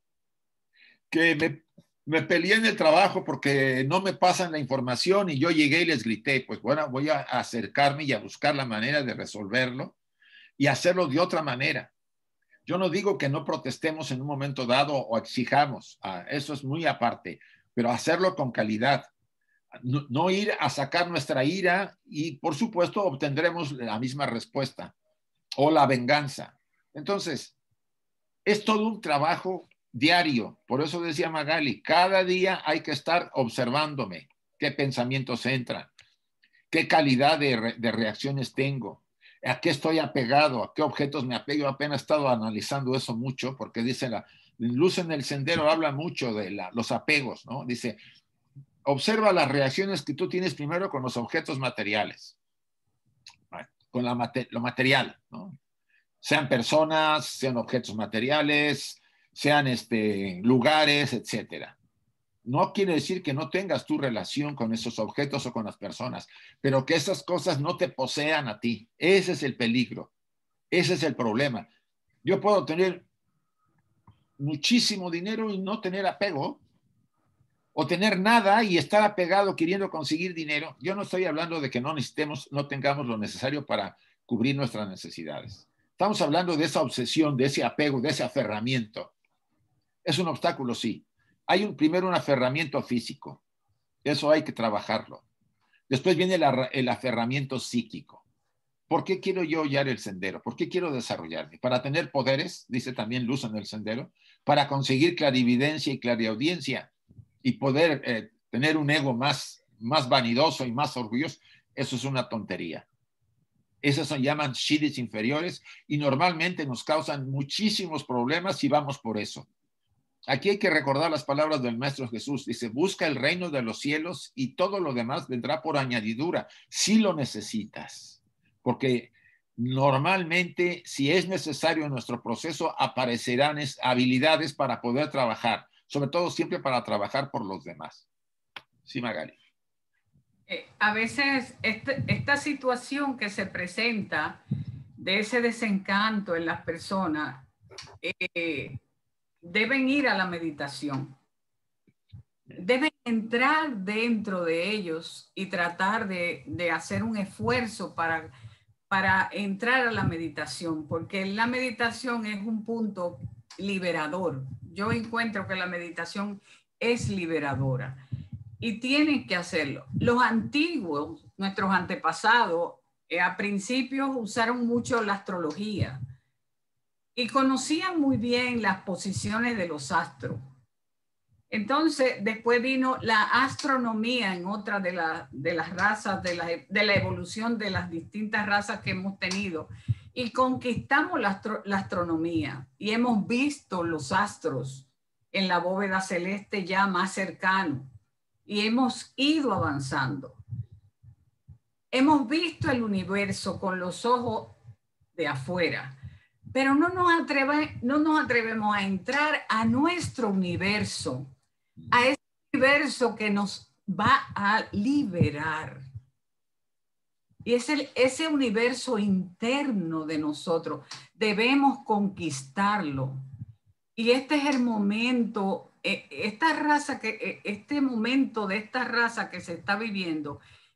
Que me peleé en el trabajo porque no me pasan la información y yo llegué y les grité, pues bueno, voy a acercarme y a buscar la manera de resolverlo y hacerlo de otra manera. Yo no digo que no protestemos en un momento dado o exijamos, eso es muy aparte, pero hacerlo con calidad. No ir a sacar nuestra ira y por supuesto obtendremos la misma respuesta o la venganza. Entonces, es todo un trabajo diario. Por eso decía Magali, cada día hay que estar observándome qué pensamientos entran, qué calidad de reacciones tengo, a qué estoy apegado, a qué objetos me apego. Yo apenas he estado analizando eso mucho porque dice la Luz en el Sendero habla mucho de los apegos, ¿no? Dice, observa las reacciones que tú tienes primero con los objetos materiales, con lo material, ¿no? Sean personas, sean objetos materiales, sean lugares, etcétera. No quiere decir que no tengas tu relación con esos objetos o con las personas, pero que esas cosas no te posean a ti. Ese es el peligro, ese es el problema. Yo puedo tener muchísimo dinero y no tener apego, o tener nada y estar apegado queriendo conseguir dinero. Yo no estoy hablando de que no necesitemos, no tengamos lo necesario para cubrir nuestras necesidades. Estamos hablando de esa obsesión, de ese apego, de ese aferramiento. Es un obstáculo, sí. Hay primero un aferramiento físico. Eso hay que trabajarlo. Después viene el aferramiento psíquico. ¿Por qué quiero yo hallar el sendero? ¿Por qué quiero desarrollarme? Para tener poderes, dice también Luz en el Sendero, para conseguir clarividencia y clariaudiencia y poder tener un ego más vanidoso y más orgulloso. Eso es una tontería. Esas se llaman shidis inferiores y normalmente nos causan muchísimos problemas si vamos por eso. Aquí hay que recordar las palabras del Maestro Jesús. Dice, busca el reino de los cielos y todo lo demás vendrá por añadidura, si lo necesitas. Porque normalmente, si es necesario en nuestro proceso, aparecerán habilidades para poder trabajar, sobre todo siempre para trabajar por los demás. Sí, Magali. A veces esta situación que se presenta de ese desencanto en las personas, deben ir a la meditación. Deben entrar dentro de ellos y tratar de hacer un esfuerzo para entrar a la meditación, porque la meditación es un punto liberador. Yo encuentro que la meditación es liberadora y tienen que hacerlo. Los antiguos, nuestros antepasados, a principios usaron mucho la astrología y conocían muy bien las posiciones de los astros. Entonces, después vino la astronomía en otra de las razas, de la evolución de las distintas razas que hemos tenido. Y conquistamos la astronomía y hemos visto los astros en la bóveda celeste ya más cercano. Y hemos ido avanzando. Hemos visto el universo con los ojos de afuera, pero no nos atrevemos a entrar a nuestro universo, a ese universo que nos va a liberar. Y es ese universo interno de nosotros. Debemos conquistarlo. Y este es el momento, este momento de esta raza que se está viviendo,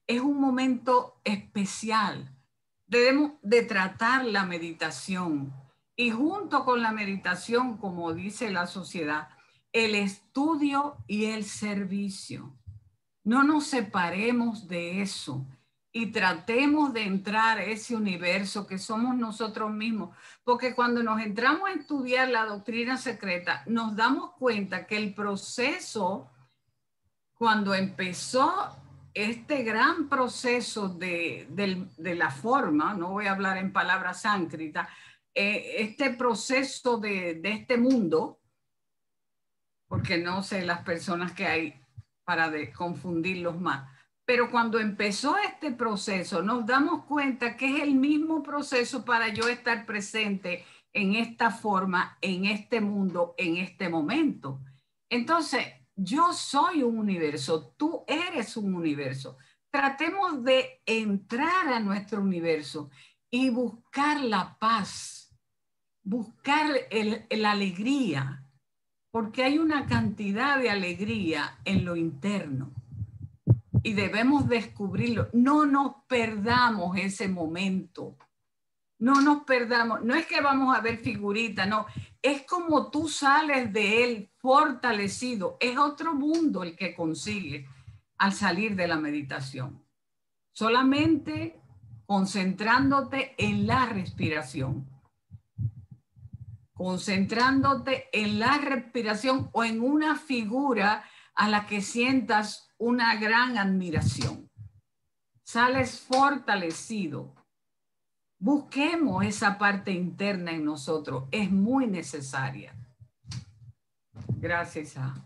es un momento especial. Debemos de tratar la meditación y junto con la meditación, como dice la sociedad, el estudio y el servicio. No nos separemos de eso y tratemos de entrar a ese universo que somos nosotros mismos, porque cuando nos entramos a estudiar la doctrina secreta, nos damos cuenta que el proceso, cuando empezó este gran proceso de la forma, no voy a hablar en palabras sánscritas, este proceso de este mundo, porque no sé las personas que hay para confundirlos más. Pero cuando empezó este proceso, nos damos cuenta que es el mismo proceso para yo estar presente en esta forma, en este mundo, en este momento. Entonces, yo soy un universo, tú eres un universo. Tratemos de entrar a nuestro universo y buscar la paz, buscar la alegría, porque hay una cantidad de alegría en lo interno y debemos descubrirlo. No nos perdamos ese momento. No nos perdamos. No es que vamos a ver figuritas, no. Es como tú sales de él fortalecido. Es otro mundo el que consigue al salir de la meditación. Solamente concentrándote en la respiración. Concentrándote en la respiración o en una figura a la que sientas una gran admiración. Sales fortalecido. Busquemos esa parte interna en nosotros. Es muy necesaria. Gracias, Isa.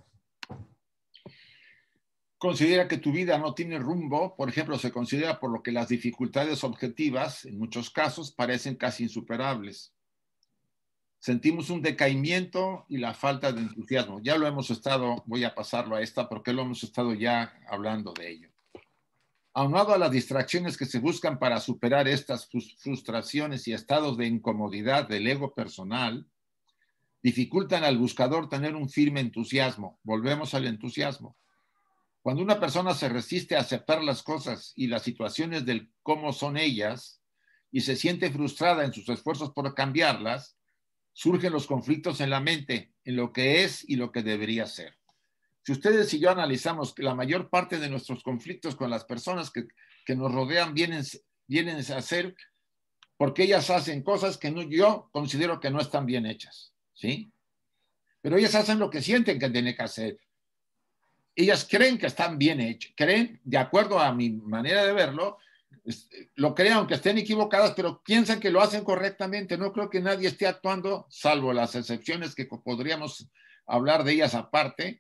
Considera que tu vida no tiene rumbo, por ejemplo, se considera por lo que las dificultades objetivas, en muchos casos, parecen casi insuperables. Sentimos un decaimiento y la falta de entusiasmo. Ya lo hemos estado, voy a pasarlo a esta porque lo hemos estado ya hablando de ello. Aunado a las distracciones que se buscan para superar estas frustraciones y estados de incomodidad del ego personal, dificultan al buscador tener un firme entusiasmo. Volvemos al entusiasmo. Cuando una persona se resiste a aceptar las cosas y las situaciones del cómo son ellas y se siente frustrada en sus esfuerzos por cambiarlas, surgen los conflictos en la mente, en lo que es y lo que debería ser. Si ustedes y yo analizamos que la mayor parte de nuestros conflictos con las personas que nos rodean vienen a ser porque ellas hacen cosas que yo considero que no están bien hechas, ¿sí? Pero ellas hacen lo que sienten que tienen que hacer. Ellas creen que están bien hechas, creen, de acuerdo a mi manera de verlo, lo creen aunque estén equivocadas, pero piensan que lo hacen correctamente. No creo que nadie esté actuando, salvo las excepciones que podríamos hablar de ellas aparte,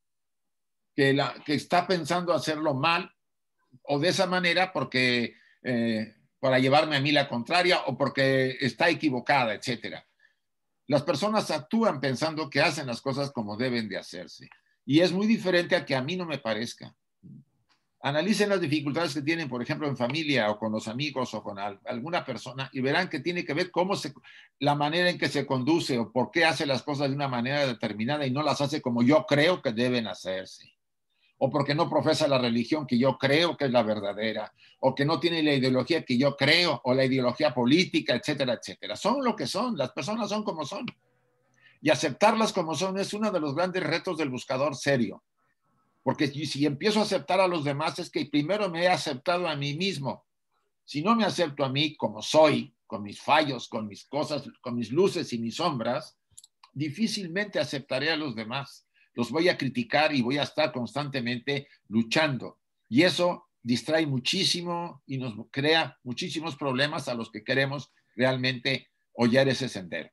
que está pensando hacerlo mal o de esa manera porque para llevarme a mí la contraria o porque está equivocada, etcétera. Las personas actúan pensando que hacen las cosas como deben de hacerse. Y es muy diferente a que a mí no me parezca. Analicen las dificultades que tienen, por ejemplo, en familia o con los amigos o con alguna persona y verán que tiene que ver la manera en que se conduce o por qué hace las cosas de una manera determinada y no las hace como yo creo que deben hacerse. O porque no profesa la religión que yo creo que es la verdadera, o que no tiene la ideología que yo creo, o la ideología política, etcétera, etcétera. Son lo que son, las personas son como son. Y aceptarlas como son es uno de los grandes retos del buscador serio. Porque si empiezo a aceptar a los demás es que primero me he aceptado a mí mismo. Si no me acepto a mí como soy, con mis fallos, con mis cosas, con mis luces y mis sombras, difícilmente aceptaré a los demás. Los voy a criticar y voy a estar constantemente luchando. Y eso distrae muchísimo y nos crea muchísimos problemas a los que queremos realmente hollar ese sendero.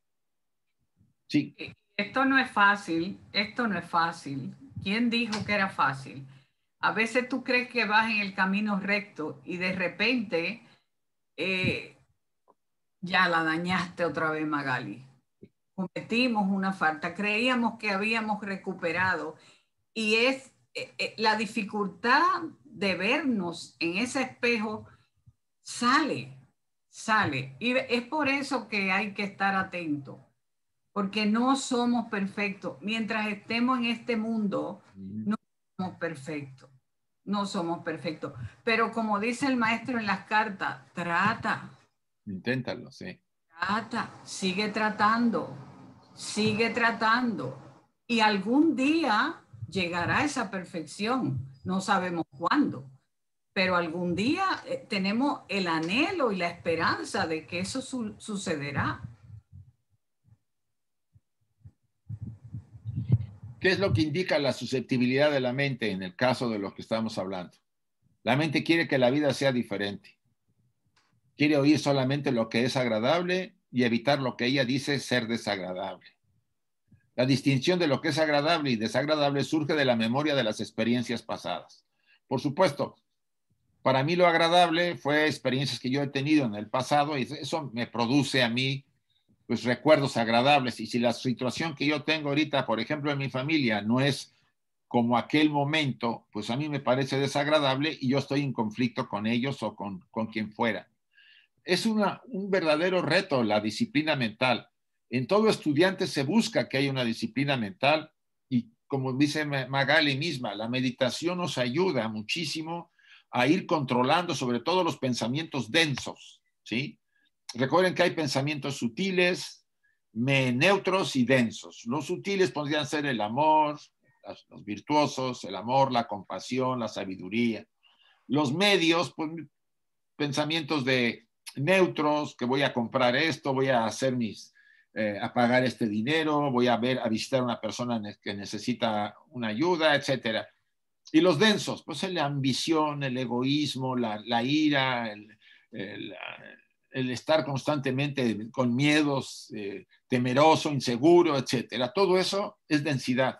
Sí. Esto no es fácil, esto no es fácil. ¿Quién dijo que era fácil? A veces tú crees que vas en el camino recto y de repente ya la dañaste otra vez, Magali. Cometimos una falta, creíamos que habíamos recuperado y es la dificultad de vernos en ese espejo sale. Y es por eso que hay que estar atento, porque no somos perfectos. Mientras estemos en este mundo, no somos perfectos. no somos perfectos. Pero como dice el maestro en las cartas, trata. Inténtalo, sí. Trata, sigue tratando. Y algún día llegará esa perfección. No sabemos cuándo, pero algún día tenemos el anhelo y la esperanza de que eso sucederá. ¿Qué es lo que indica la susceptibilidad de la mente en el caso de lo que estamos hablando? La mente quiere que la vida sea diferente. Quiere oír solamente lo que es agradable y evitar lo que ella dice ser desagradable. La distinción de lo que es agradable y desagradable surge de la memoria de las experiencias pasadas. Por supuesto, para mí lo agradable fue experiencias que yo he tenido en el pasado y eso me produce a mí pues recuerdos agradables. Y si la situación que yo tengo ahorita, por ejemplo, en mi familia, no es como aquel momento, pues a mí me parece desagradable y yo estoy en conflicto con ellos o con quien fuera. Es un verdadero reto la disciplina mental. En todo estudiante se busca que haya una disciplina mental y como dice Magali misma, la meditación nos ayuda muchísimo a ir controlando sobre todo los pensamientos densos, ¿sí? Recuerden que hay pensamientos sutiles, neutros y densos. Los sutiles podrían ser el amor, los virtuosos, el amor, la compasión, la sabiduría. Los medios, pues pensamientos de neutros, que voy a comprar esto, voy a hacer a pagar este dinero, voy a visitar a una persona que necesita una ayuda, etcétera. Y los densos, pues la ambición, el egoísmo, la ira, el, el estar constantemente con miedos, temeroso, inseguro, etcétera. Todo eso es densidad.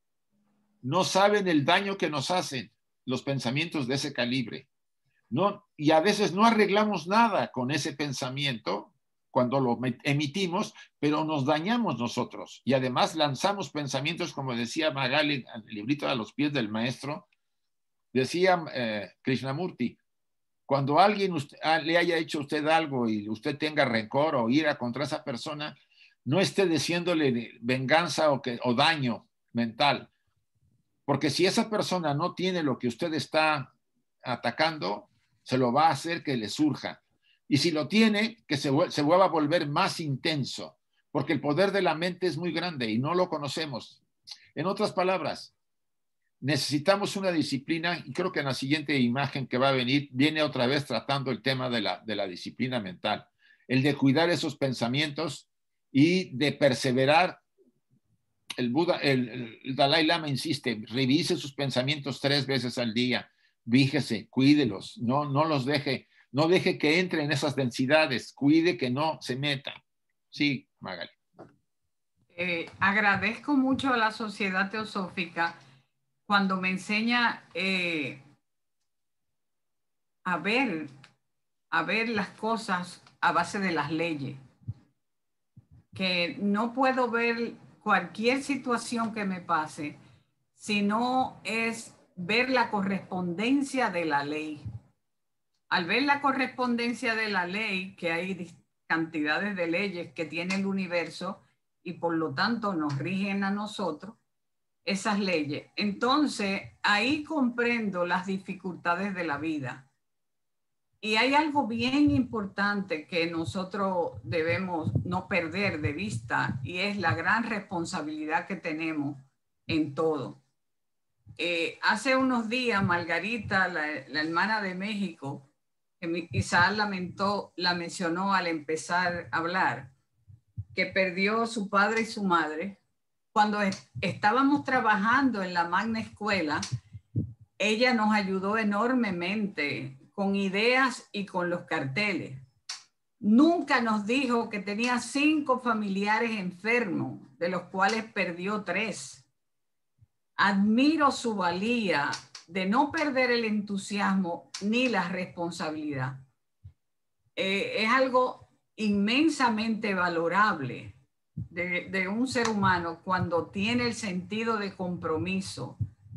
No saben el daño que nos hacen los pensamientos de ese calibre. No, y a veces no arreglamos nada con ese pensamiento cuando lo emitimos, pero nos dañamos nosotros. Y además lanzamos pensamientos, como decía Magali en el librito A los pies del maestro, decía Krishnamurti, cuando alguien le haya hecho a usted algo y usted tenga rencor o ira contra esa persona, no esté diciéndole venganza o daño mental. Porque si esa persona no tiene lo que usted está atacando, se lo va a hacer que le surja. Y si lo tiene, que se vuelva a volver más intenso, porque el poder de la mente es muy grande y no lo conocemos. En otras palabras, necesitamos una disciplina, y creo que en la siguiente imagen que va a venir, viene otra vez tratando el tema de la disciplina mental, el de cuidar esos pensamientos y de perseverar. El Buda, el Dalai Lama insiste, revise sus pensamientos 3 veces al día, fíjese, cuídelos, no los deje, no deje que entre en esas densidades, cuide que no se meta. Sí, Magali. Agradezco mucho a la Sociedad Teosófica cuando me enseña a ver las cosas a base de las leyes, que no puedo ver cualquier situación que me pase, sino es ver la correspondencia de la ley. Al ver la correspondencia de la ley, que hay cantidades de leyes que tiene el universo y por lo tanto nos rigen a nosotros, esas leyes. Entonces, ahí comprendo las dificultades de la vida. Y hay algo bien importante que nosotros debemos no perder de vista y es la gran responsabilidad que tenemos en todo. Hace unos días, Margarita, la hermana de México, que Isaac la mencionó al empezar a hablar, que perdió su padre y su madre. Cuando estábamos trabajando en la magna escuela, ella nos ayudó enormemente con ideas y con los carteles. Nunca nos dijo que tenía 5 familiares enfermos, de los cuales perdió 3. Admiro su valía de no perder el entusiasmo ni la responsabilidad. Es algo inmensamente valorable de un ser humano cuando tiene el sentido de compromiso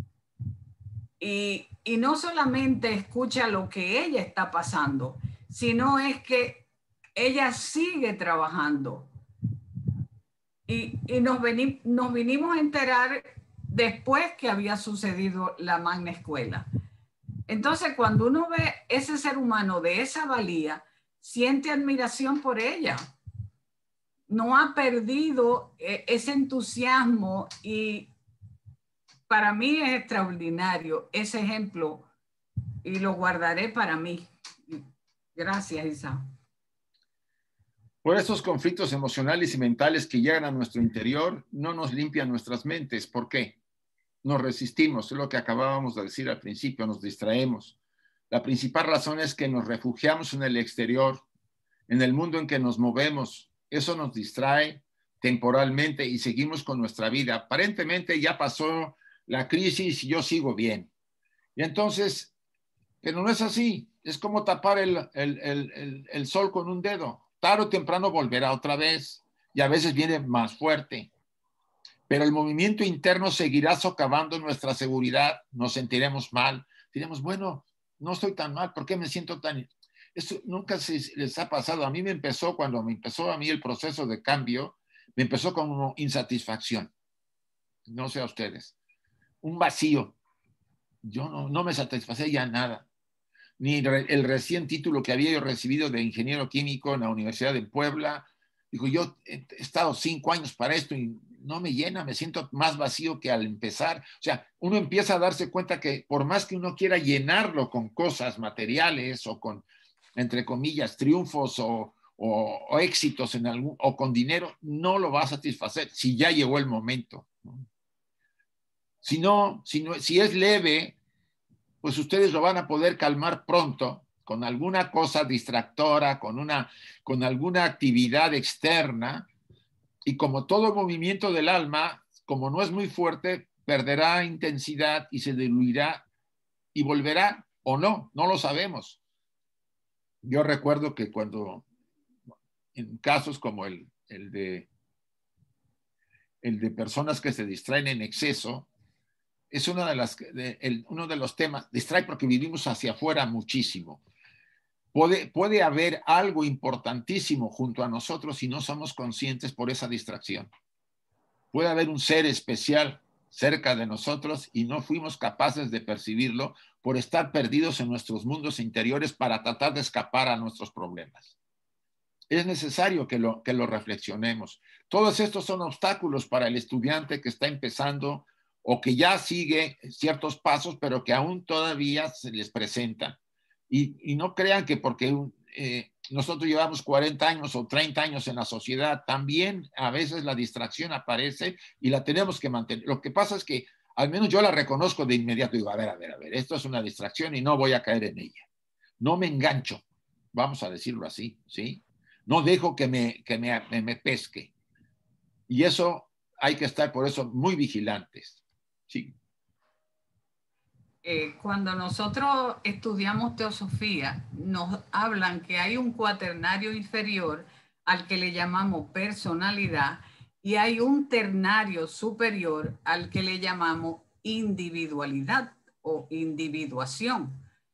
y no solamente escucha lo que ella está pasando, sino es que ella sigue trabajando. Y nos vinimos a enterar después que había sucedido la magna escuela. Entonces, cuando uno ve ese ser humano de esa valía, siente admiración por ella. No ha perdido ese entusiasmo y para mí es extraordinario ese ejemplo y lo guardaré para mí. Gracias, Isa. Por esos conflictos emocionales y mentales que llegan a nuestro interior, no nos limpian nuestras mentes. ¿Por qué? Nos resistimos, es lo que acabábamos de decir al principio, nos distraemos. La principal razón es que nos refugiamos en el exterior, en el mundo en que nos movemos. Eso nos distrae temporalmente y seguimos con nuestra vida. Aparentemente ya pasó la crisis y yo sigo bien. Y entonces, pero no es así. Es como tapar el sol con un dedo. Tarde o temprano volverá otra vez y a veces viene más fuerte. Pero el movimiento interno seguirá socavando nuestra seguridad. Nos sentiremos mal. Diremos, bueno, no estoy tan mal. ¿Por qué me siento tan... Esto nunca les ha pasado. A mí me empezó, cuando me empezó a mí el proceso de cambio, me empezó con insatisfacción. No sé a ustedes. Un vacío. Yo no me satisfacía ya nada. Ni el recién título que había yo recibido de ingeniero químico en la Universidad de Puebla. Digo, yo he estado 5 años para esto y no me llena, me siento más vacío que al empezar. O sea, uno empieza a darse cuenta que por más que uno quiera llenarlo con cosas materiales o con, entre comillas, triunfos o éxitos en algún, o con dinero, no lo va a satisfacer si ya llegó el momento. Si es leve, pues ustedes lo van a poder calmar pronto con alguna cosa distractora, con alguna actividad externa, y como todo movimiento del alma, como no es muy fuerte, perderá intensidad y se diluirá y volverá o no, no lo sabemos. Yo recuerdo que cuando, en casos como el de personas que se distraen en exceso, es uno de los temas, distrae porque vivimos hacia afuera muchísimo. Puede haber algo importantísimo junto a nosotros si no somos conscientes por esa distracción. Puede haber un ser especial cerca de nosotros y no fuimos capaces de percibirlo por estar perdidos en nuestros mundos interiores para tratar de escapar a nuestros problemas. Es necesario que lo reflexionemos. Todos estos son obstáculos para el estudiante que está empezando o que ya sigue ciertos pasos, pero que aún todavía se les presentan. Y no crean que porque nosotros llevamos 40 años o 30 años en la sociedad, también a veces la distracción aparece y la tenemos que mantener. Lo que pasa es que al menos yo la reconozco de inmediato. Digo, a ver, esto es una distracción y no voy a caer en ella. No me engancho, vamos a decirlo así, ¿sí? No dejo que me pesque. Y eso hay que estar por eso muy vigilantes. Sí. Cuando nosotros estudiamos teosofía, nos hablan que hay un cuaternario inferior al que le llamamos personalidad y hay un ternario superior al que le llamamos individualidad o individuación.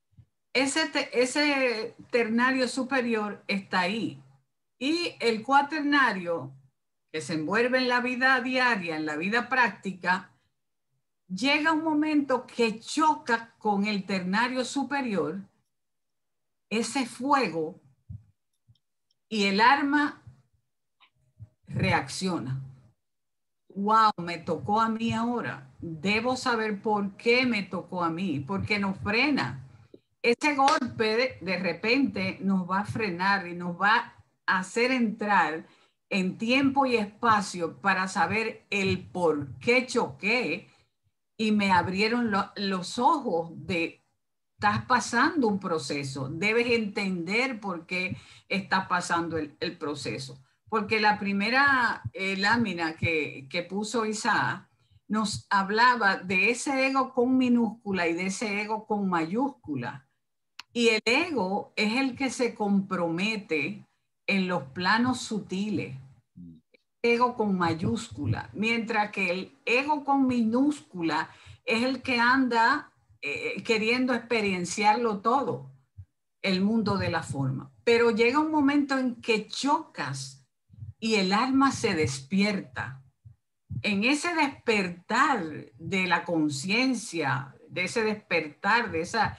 Ese ternario superior está ahí y el cuaternario que se envuelve en la vida diaria, en la vida práctica, llega un momento que choca con el ternario superior, ese fuego, y el alma reacciona. Wow, me tocó a mí ahora. Debo saber por qué me tocó a mí, porque nos frena. Ese golpe de repente nos va a frenar y nos va a hacer entrar en tiempo y espacio para saber el por qué choqué y me abrieron los ojos de, estás pasando un proceso, debes entender por qué está pasando el proceso. Porque la primera lámina que puso Isaac nos hablaba de ese ego con minúscula y de ese ego con mayúscula. Y el ego es el que se compromete en los planos sutiles. Ego con mayúscula, mientras que el ego con minúscula es el que anda queriendo experienciarlo todo, el mundo de la forma. Pero llega un momento en que chocas y el alma se despierta. En ese despertar de la conciencia, de ese despertar, de esa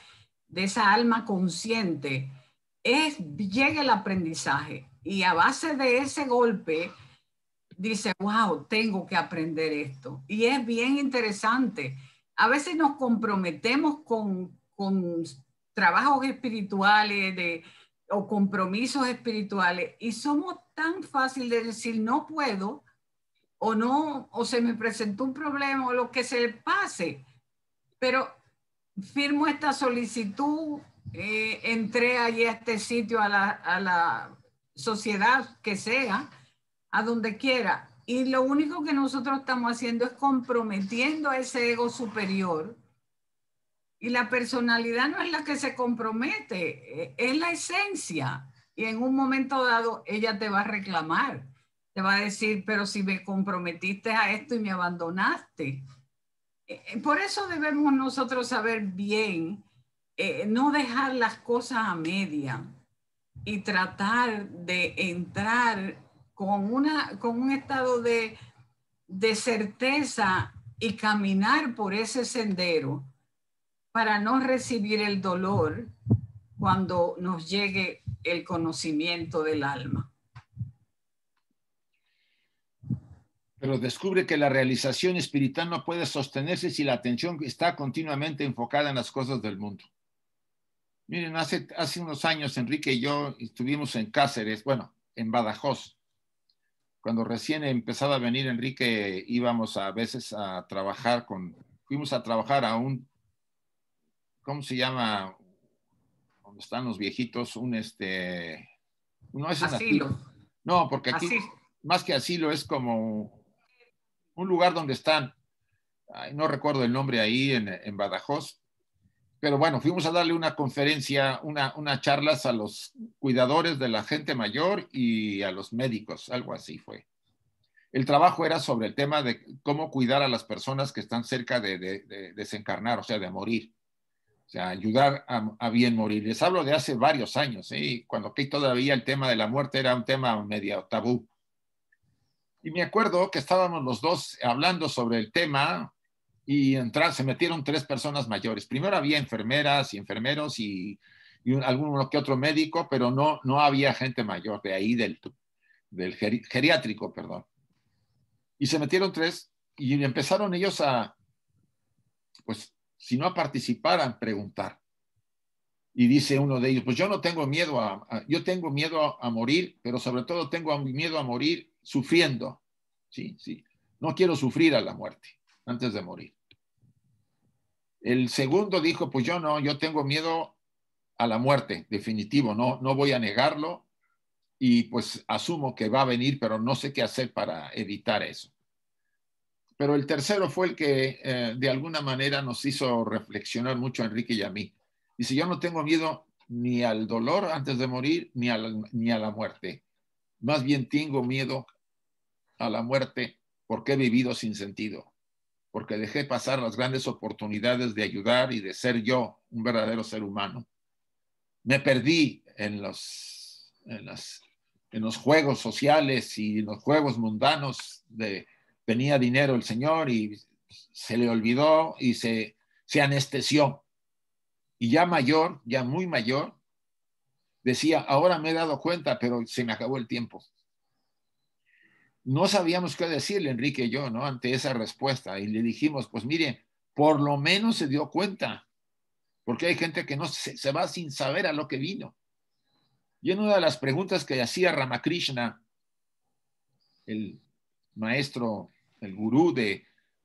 de esa alma consciente, llega el aprendizaje. Y a base de ese golpe, dice, wow, tengo que aprender esto. Y es bien interesante. A veces nos comprometemos con trabajos espirituales o compromisos espirituales y somos tan fácil de decir no puedo o no, o se me presentó un problema o lo que se le pase, pero firmo esta solicitud, entré allí a este sitio, a la sociedad que sea, a donde quiera. Y lo único que nosotros estamos haciendo es comprometiendo a ese ego superior. Y la personalidad no es la que se compromete, es la esencia. Y en un momento dado ella te va a reclamar, te va a decir, pero si me comprometiste a esto y me abandonaste. Por eso debemos nosotros saber bien, no dejar las cosas a media y tratar de entrar con un estado de certeza y caminar por ese sendero para no recibir el dolor cuando nos llegue el conocimiento del alma. Pero descubre que la realización espiritual no puede sostenerse si la atención está continuamente enfocada en las cosas del mundo. Miren, hace unos años Enrique y yo estuvimos en Cáceres, bueno, en Badajoz. Cuando recién empezaba a venir Enrique, íbamos a veces a trabajar fuimos a trabajar a un, ¿cómo se llama? Donde están los viejitos, no es un asilo. No, porque aquí, más que asilo, es como un lugar donde están, no recuerdo el nombre ahí en Badajoz, pero bueno, fuimos a darle una conferencia, una charlas a los cuidadores de la gente mayor y a los médicos, algo así fue. El trabajo era sobre el tema de cómo cuidar a las personas que están cerca de desencarnar, o sea, de morir. O sea, ayudar a bien morir. Les hablo de hace varios años, cuando aquí todavía el tema de la muerte era un tema medio tabú. Y me acuerdo que estábamos los dos hablando sobre el tema y se metieron 3 personas mayores. Primero había enfermeras y enfermeros y alguno que otro médico, pero no había gente mayor de ahí del geriátrico, perdón. Y se metieron 3 y empezaron ellos pues, si no a participar, a preguntar. Y dice uno de ellos, pues yo no tengo miedo yo tengo miedo a morir, pero sobre todo tengo miedo a morir sufriendo. Sí. No quiero sufrir a la muerte antes de morir. El segundo dijo, pues yo tengo miedo a la muerte, definitivo, no voy a negarlo y pues asumo que va a venir, pero no sé qué hacer para evitar eso. Pero el tercero fue el que de alguna manera nos hizo reflexionar mucho a Enrique y a mí. Dice, yo no tengo miedo ni al dolor antes de morir, ni a la muerte. Más bien tengo miedo a la muerte porque he vivido sin sentido, porque dejé pasar las grandes oportunidades de ayudar y de ser yo un verdadero ser humano. Me perdí en los juegos sociales y en los juegos mundanos tenía dinero el señor y se le olvidó y se anestesió. Y ya mayor, ya muy mayor, decía, ahora me he dado cuenta, pero se me acabó el tiempo. No sabíamos qué decirle, Enrique y yo, ¿no? Ante esa respuesta. Y le dijimos, pues mire, por lo menos se dio cuenta, porque hay gente que no se va sin saber a lo que vino. Y en una de las preguntas que hacía Ramakrishna, el maestro, el gurú de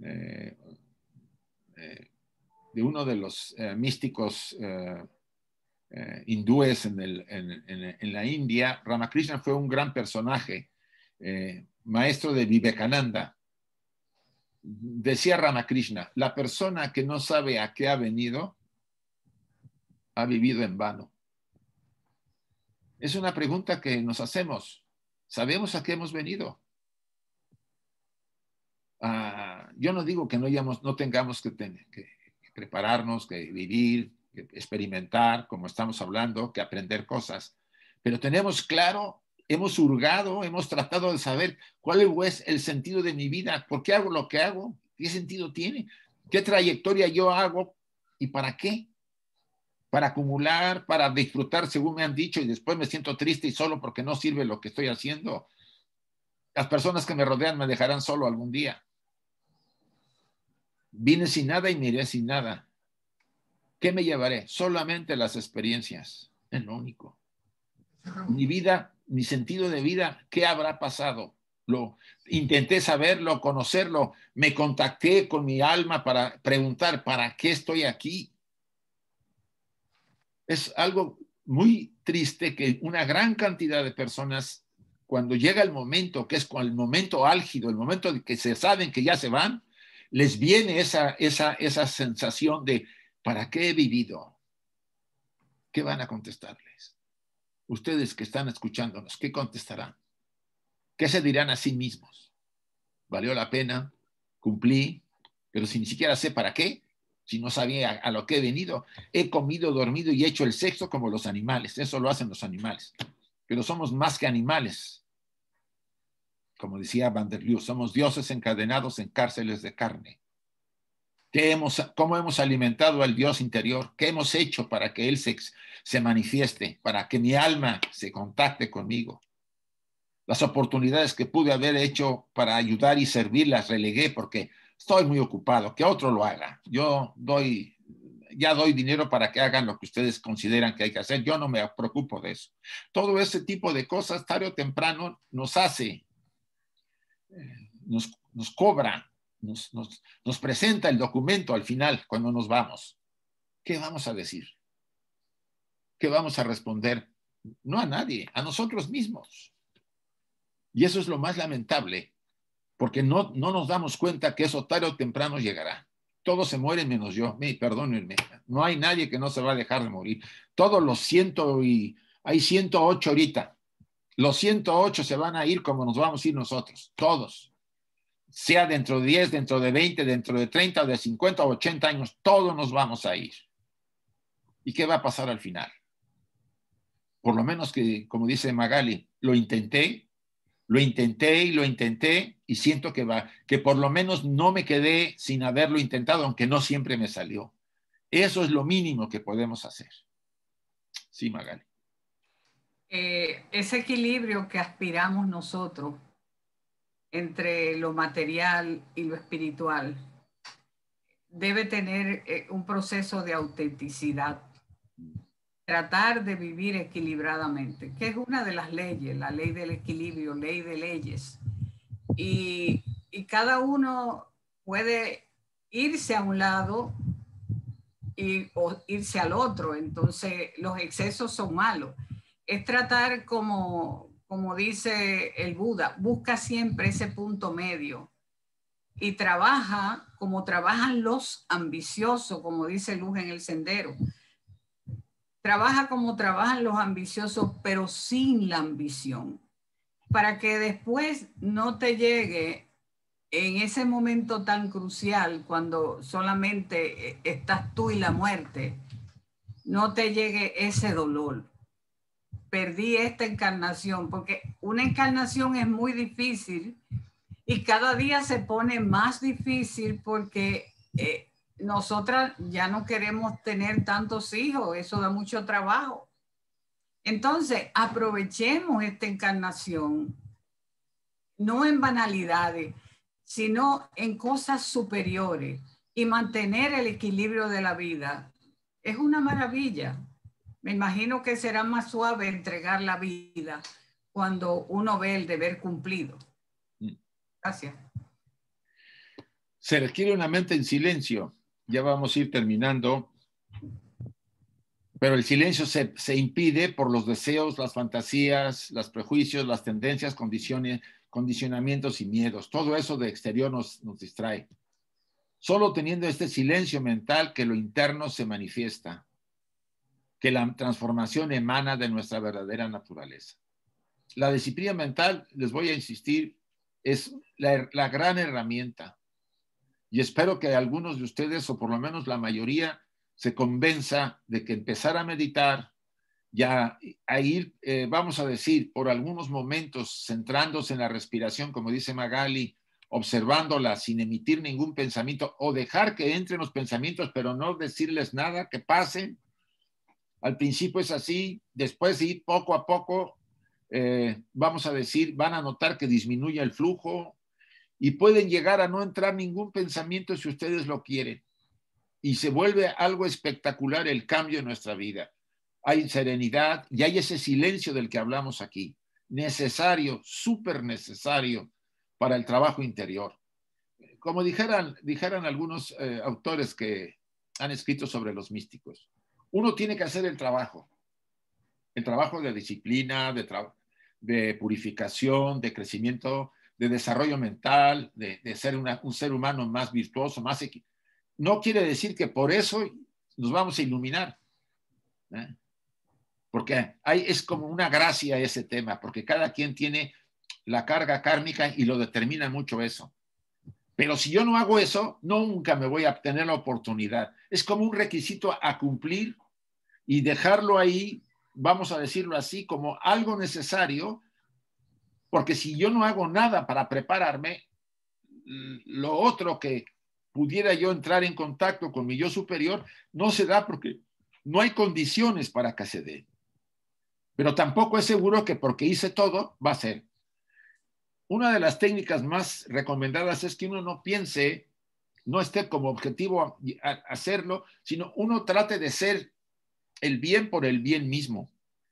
uno de los místicos hindúes en la India, Ramakrishna fue un gran personaje, maestro de Vivekananda. Decía Ramakrishna, la persona que no sabe a qué ha venido, ha vivido en vano. Es una pregunta que nos hacemos. ¿Sabemos a qué hemos venido? Yo no digo que no tengamos que prepararnos, que vivir, que experimentar, como estamos hablando, que aprender cosas, pero tenemos claro, hemos hurgado, hemos tratado de saber cuál es el sentido de mi vida, por qué hago lo que hago, qué sentido tiene, qué trayectoria yo hago y para qué para acumular, para disfrutar según me han dicho y después me siento triste y solo porque no sirve lo que estoy haciendo. Las personas que me rodean me dejarán solo algún día. Vine sin nada y me iré sin nada. ¿Qué me llevaré? Solamente las experiencias, es lo único. Mi vida, mi sentido de vida, ¿qué habrá pasado? Lo intenté saberlo, conocerlo, me contacté con mi alma para preguntar ¿para qué estoy aquí? Es algo muy triste que una gran cantidad de personas, cuando llega el momento, que es el momento álgido, el momento en que se saben que ya se van, les viene esa sensación de ¿para qué he vivido? ¿Qué van a contestarles? Ustedes que están escuchándonos, ¿qué contestarán? ¿Qué se dirán a sí mismos? ¿Valió la pena? ¿Cumplí? Pero si ni siquiera sé para qué, si no sabía a lo que he venido, he comido, dormido y hecho el sexo como los animales. Eso lo hacen los animales. Pero somos más que animales. Como decía Van der Leeuw, somos dioses encadenados en cárceles de carne. ¿Cómo hemos alimentado al Dios interior? ¿Qué hemos hecho para que Él se manifieste, para que mi alma se contacte conmigo? Las oportunidades que pude haber hecho para ayudar y servir las relegué porque estoy muy ocupado, que otro lo haga. Ya doy dinero para que hagan lo que ustedes consideran que hay que hacer. Yo no me preocupo de eso. Todo ese tipo de cosas, tarde o temprano, nos hace, nos cobra, nos presenta el documento al final cuando nos vamos. ¿Qué vamos a decir? ¿Qué vamos a responder? No a nadie, a nosotros mismos. Y eso es lo más lamentable, porque no nos damos cuenta que eso tarde o temprano llegará. Todos se mueren menos yo, perdónenme. No hay nadie que no se va a dejar de morir. Todos los hay 108 ahorita. Los 108 se van a ir como nos vamos a ir nosotros, todos. Sea dentro de 10, dentro de 20, dentro de 30, de 50 o 80 años, todos nos vamos a ir. ¿Y qué va a pasar al final? Por lo menos que, como dice Magali, lo intenté y siento que por lo menos no me quedé sin haberlo intentado, aunque no siempre me salió. Eso es lo mínimo que podemos hacer. Sí, Magali. Ese equilibrio que aspiramos nosotros entre lo material y lo espiritual debe tener un proceso de autenticidad. Tratar de vivir equilibradamente, que es una de las leyes, la ley del equilibrio, ley de leyes. Y cada uno puede irse a un lado o irse al otro, entonces los excesos son malos. Es tratar como dice el Buda, busca siempre ese punto medio y trabaja como trabajan los ambiciosos, como dice Luz en el Sendero. Trabaja como trabajan los ambiciosos, pero sin la ambición, para que después no te llegue en ese momento tan crucial, cuando solamente estás tú y la muerte, no te llegue ese dolor. Perdí esta encarnación, porque una encarnación es muy difícil y cada día se pone más difícil porque nosotras ya no queremos tener tantos hijos, eso da mucho trabajo. Entonces, aprovechemos esta encarnación, no en banalidades, sino en cosas superiores, y mantener el equilibrio de la vida. Es una maravilla. Me imagino que será más suave entregar la vida cuando uno ve el deber cumplido. Gracias. Se requiere una mente en silencio. Ya vamos a ir terminando. Pero el silencio se impide por los deseos, las fantasías, los prejuicios, las tendencias, condicionamientos y miedos. Todo eso de exterior nos distrae. Solo teniendo este silencio mental que lo interno se manifiesta, que la transformación emana de nuestra verdadera naturaleza. La disciplina mental, les voy a insistir, es la gran herramienta. Y espero que algunos de ustedes, o por lo menos la mayoría, se convenza de que empezar a meditar, ya a ir, vamos a decir, por algunos momentos, centrándose en la respiración, como dice Magali, observándola sin emitir ningún pensamiento, o dejar que entren los pensamientos, pero no decirles nada, que pasen, Al principio es así, después sí, poco a poco, vamos a decir, van a notar que disminuye el flujo y pueden llegar a no entrar ningún pensamiento si ustedes lo quieren. Y se vuelve algo espectacular el cambio en nuestra vida. Hay serenidad y hay ese silencio del que hablamos aquí, necesario, súper necesario para el trabajo interior. Como dijeran algunos autores que han escrito sobre los místicos, uno tiene que hacer el trabajo de disciplina, de purificación, de crecimiento, de desarrollo mental, de ser un ser humano más virtuoso, más equilibrado. No quiere decir que por eso nos vamos a iluminar, ¿eh? Porque es como una gracia ese tema, porque cada quien tiene la carga kármica y lo determina mucho eso. Pero si yo no hago eso, nunca me voy a tener la oportunidad. Es como un requisito a cumplir y dejarlo ahí, vamos a decirlo así, como algo necesario, porque si yo no hago nada para prepararme, lo otro que pudiera yo entrar en contacto con mi yo superior no se da porque no hay condiciones para que se dé. Pero tampoco es seguro que porque hice todo va a ser. Una de las técnicas más recomendadas es que uno no piense, no esté como objetivo a hacerlo, sino uno trate de ser el bien por el bien mismo.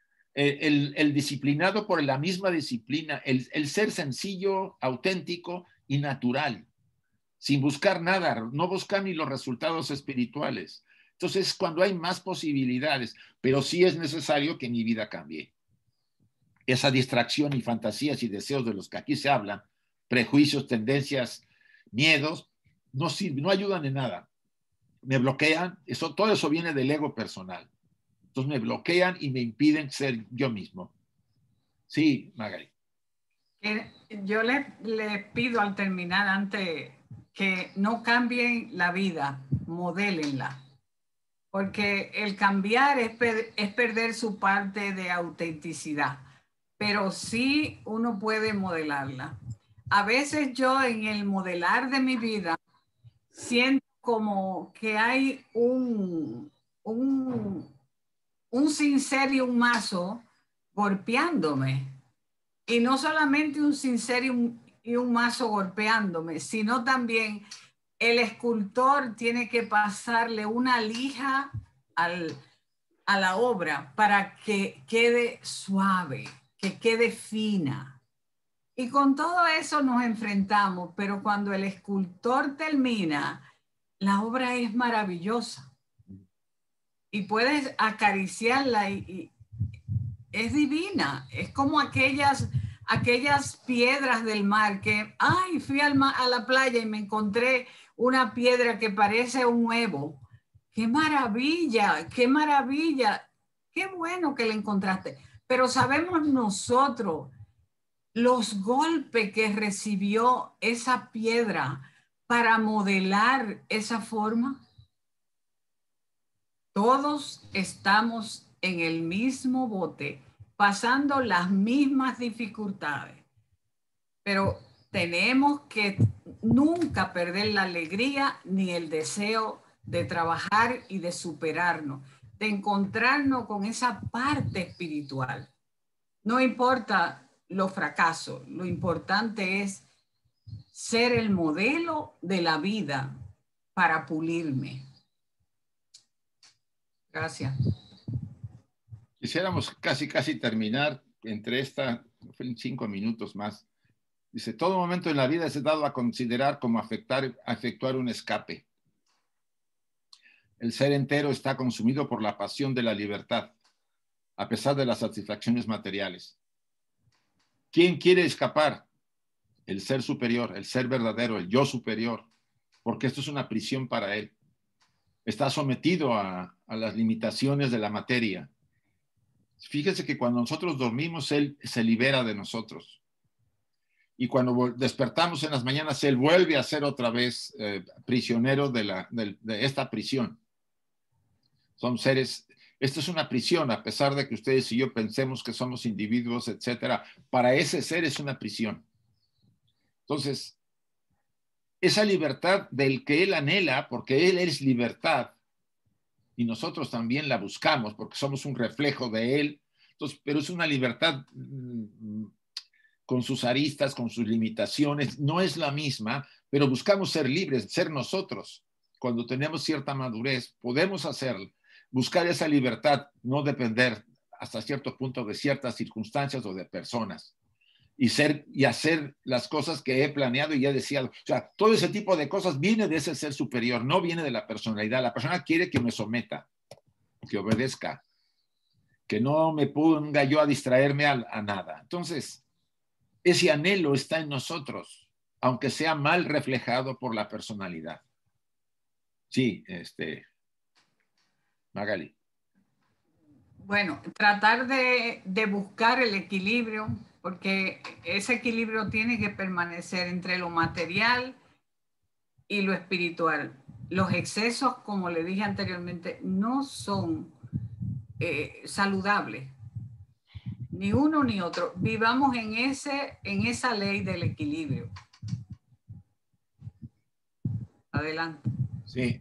El disciplinado por la misma disciplina, el ser sencillo, auténtico y natural, sin buscar nada, no buscar ni los resultados espirituales. Entonces, cuando hay más posibilidades, pero sí es necesario que mi vida cambie. Esa distracción y fantasías y deseos de los que aquí se hablan, prejuicios, tendencias, miedos, no sirven, no ayudan en nada. Me bloquean, todo eso viene del ego personal. Entonces me bloquean y me impiden ser yo mismo. Sí, Magali. Yo le pido al terminar antes que no cambien la vida, modélenla. Porque el cambiar es perder su parte de autenticidad, pero sí uno puede modelarla. A veces yo en el modelar de mi vida siento como que hay un cincel y un mazo golpeándome. Y no solamente un cincel y un mazo golpeándome, sino también el escultor tiene que pasarle una lija a la obra para que quede suave, que quede fina. Y con todo eso nos enfrentamos, pero cuando el escultor termina, la obra es maravillosa. Y puedes acariciarla y es divina. Es como aquellas piedras del mar que, ay, fui a la playa y me encontré una piedra que parece un huevo. ¡Qué maravilla! ¡Qué maravilla! ¡Qué bueno que la encontraste! Pero sabemos nosotros los golpes que recibió esa piedra para modelar esa forma. Todos estamos en el mismo bote, pasando las mismas dificultades, pero tenemos que nunca perder la alegría ni el deseo de trabajar y de superarnos, de encontrarnos con esa parte espiritual. No importa los fracasos, lo importante es ser el modelo de la vida para pulirme. Gracias. Quisiéramos casi terminar entre 5 minutos más. Dice, todo momento en la vida es dado a considerar como efectuar un escape. El ser entero está consumido por la pasión de la libertad, a pesar de las satisfacciones materiales. ¿Quién quiere escapar? El ser superior, el ser verdadero, el yo superior, porque esto es una prisión para él. Está sometido a las limitaciones de la materia. Fíjese que cuando nosotros dormimos, él se libera de nosotros. Y cuando despertamos en las mañanas, él vuelve a ser otra vez prisionero de esta prisión. Son seres, esto es una prisión, a pesar de que ustedes y yo pensemos que somos individuos, etcétera. Para ese ser es una prisión. Entonces, esa libertad del que él anhela, porque él es libertad, y nosotros también la buscamos porque somos un reflejo de Él. Entonces, pero es una libertad con sus aristas, con sus limitaciones, no es la misma, pero buscamos ser libres, ser nosotros. Cuando tenemos cierta madurez, podemos hacerlo, buscar esa libertad, no depender hasta cierto punto de ciertas circunstancias o de personas. Y hacer las cosas que he planeado y he deseado. O sea, todo ese tipo de cosas viene de ese ser superior, no viene de la personalidad. La persona quiere que me someta, que obedezca, que no me ponga yo a distraerme a nada. Entonces, ese anhelo está en nosotros, aunque sea mal reflejado por la personalidad. Sí, Magali. Bueno, tratar de buscar el equilibrio, porque ese equilibrio tiene que permanecer entre lo material y lo espiritual. Los excesos, como le dije anteriormente, no son saludables, ni uno ni otro. Vivamos en esa ley del equilibrio. Adelante. Sí.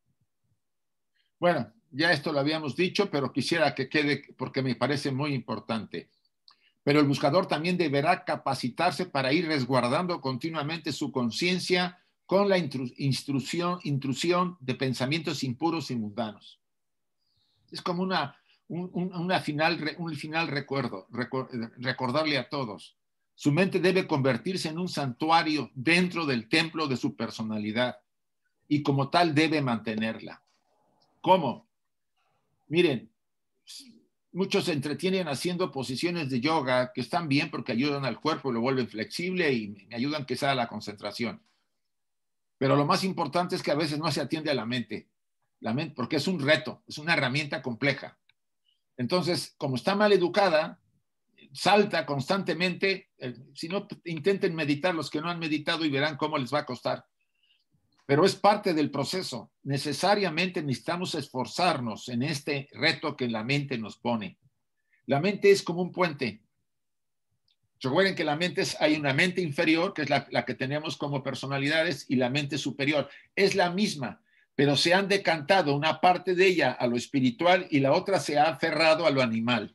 Bueno, ya esto lo habíamos dicho, pero quisiera que quede porque me parece muy importante. Pero el buscador también deberá capacitarse para ir resguardando continuamente su conciencia con la intrusión de pensamientos impuros y mundanos. Es como un final recordarle a todos. Su mente debe convertirse en un santuario dentro del templo de su personalidad y como tal debe mantenerla. ¿Cómo? Miren, muchos se entretienen haciendo posiciones de yoga que están bien porque ayudan al cuerpo, lo vuelven flexible y me ayudan que sea la concentración. Pero lo más importante es que a veces no se atiende a la mente porque es un reto, es una herramienta compleja. Entonces, como está mal educada, salta constantemente. Si no, intenten meditar los que no han meditado y verán cómo les va a costar. Pero es parte del proceso. Necesariamente necesitamos esforzarnos en este reto que la mente nos pone. La mente es como un puente. Recuerden que hay una mente inferior, que es la que tenemos como personalidades, y la mente superior. Es la misma, pero se han decantado una parte de ella a lo espiritual y la otra se ha aferrado a lo animal.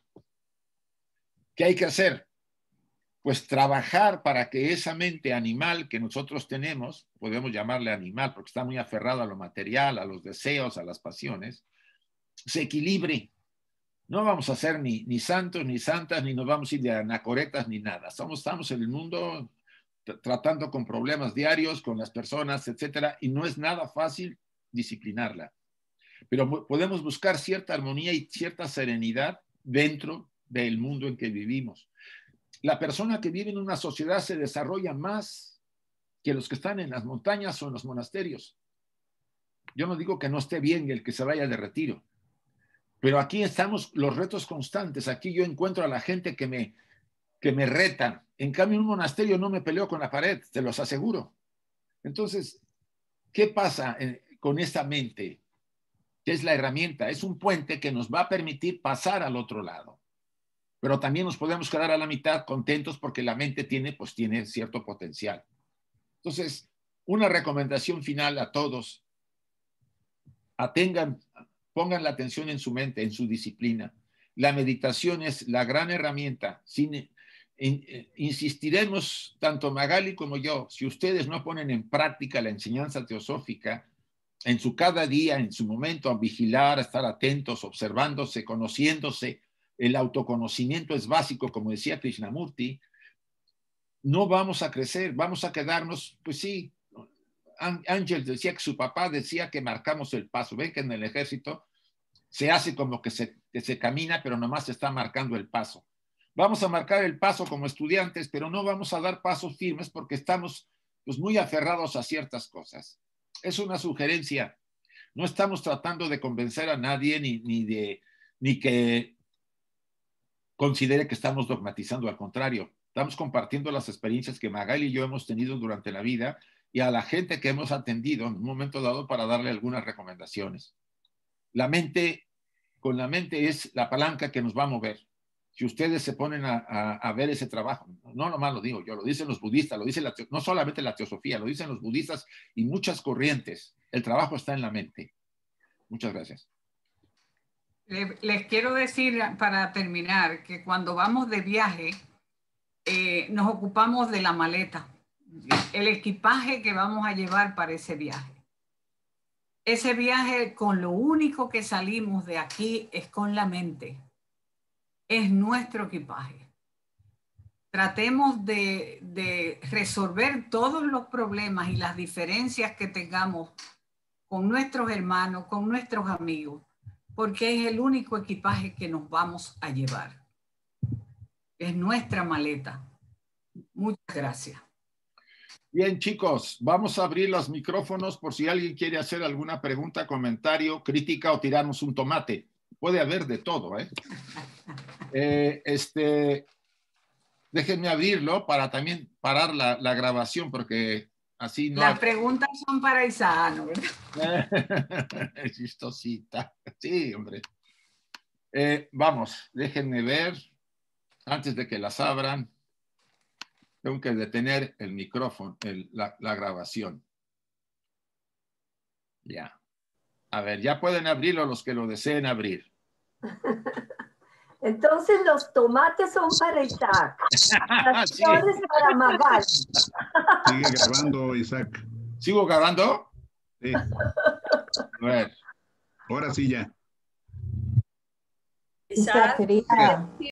¿Qué hay que hacer? Pues trabajar para que esa mente animal que nosotros tenemos, podemos llamarle animal porque está muy aferrado a lo material, a los deseos, a las pasiones, se equilibre. No vamos a ser ni santos, ni santas, ni nos vamos a ir de anacoretas, ni nada. Estamos en el mundo tratando con problemas diarios, con las personas, etcétera, y no es nada fácil disciplinarla. Pero podemos buscar cierta armonía y cierta serenidad dentro del mundo en que vivimos. La persona que vive en una sociedad se desarrolla más que los que están en las montañas o en los monasterios. Yo no digo que no esté bien el que se vaya de retiro, pero aquí estamos los retos constantes. Aquí yo encuentro a la gente que me reta. En cambio, en un monasterio no me peleo con la pared, te los aseguro. Entonces, ¿qué pasa con esta mente? Que es la herramienta, es un puente que nos va a permitir pasar al otro lado. Pero también nos podemos quedar a la mitad contentos porque la mente tiene cierto potencial. Entonces, una recomendación final a todos: pongan la atención en su mente, en su disciplina. La meditación es la gran herramienta. Insistiremos, tanto Magali como yo, si ustedes no ponen en práctica la enseñanza teosófica en su cada día, en su momento, a vigilar, a estar atentos, observándose, conociéndose. El autoconocimiento es básico, como decía Krishnamurti. No vamos a crecer, vamos a quedarnos, pues sí. Ángel decía que su papá decía que marcamos el paso. Ven que en el ejército se hace como que se camina, pero nomás se está marcando el paso. Vamos a marcar el paso como estudiantes, pero no vamos a dar pasos firmes porque estamos pues, muy aferrados a ciertas cosas. Es una sugerencia. No estamos tratando de convencer a nadie ni que considere que estamos dogmatizando. Al contrario, estamos compartiendo las experiencias que Magali y yo hemos tenido durante la vida y a la gente que hemos atendido en un momento dado para darle algunas recomendaciones. Con la mente es la palanca que nos va a mover. Si ustedes se ponen a ver ese trabajo, no nomás lo digo yo, lo dicen los budistas, no solamente la teosofía, lo dicen los budistas y muchas corrientes. El trabajo está en la mente. Muchas gracias. Les quiero decir para terminar que cuando vamos de viaje nos ocupamos de la maleta, el equipaje que vamos a llevar para ese viaje. Ese viaje con lo único que salimos de aquí es con la mente, es nuestro equipaje. Tratemos de resolver todos los problemas y las diferencias que tengamos con nuestros hermanos, con nuestros amigos, porque es el único equipaje que nos vamos a llevar. Es nuestra maleta. Muchas gracias. Bien, chicos, vamos a abrir los micrófonos por si alguien quiere hacer alguna pregunta, comentario, crítica o tirarnos un tomate. Puede haber de todo, ¿eh? Déjenme abrirlo para también parar la grabación, porque así no... Las preguntas son para Isaac, ¿no? Es chistosita. Sí, hombre. Vamos, déjenme ver, antes de que las abran, tengo que detener el micrófono, la grabación. Ya. A ver, ya pueden abrirlo los que lo deseen abrir. Entonces los tomates son para Isaac, las Sí. flores para Magal. Sigue grabando, Isaac. ¿Sigo grabando? Sí. A ver. Ahora sí ya. Isaac, quería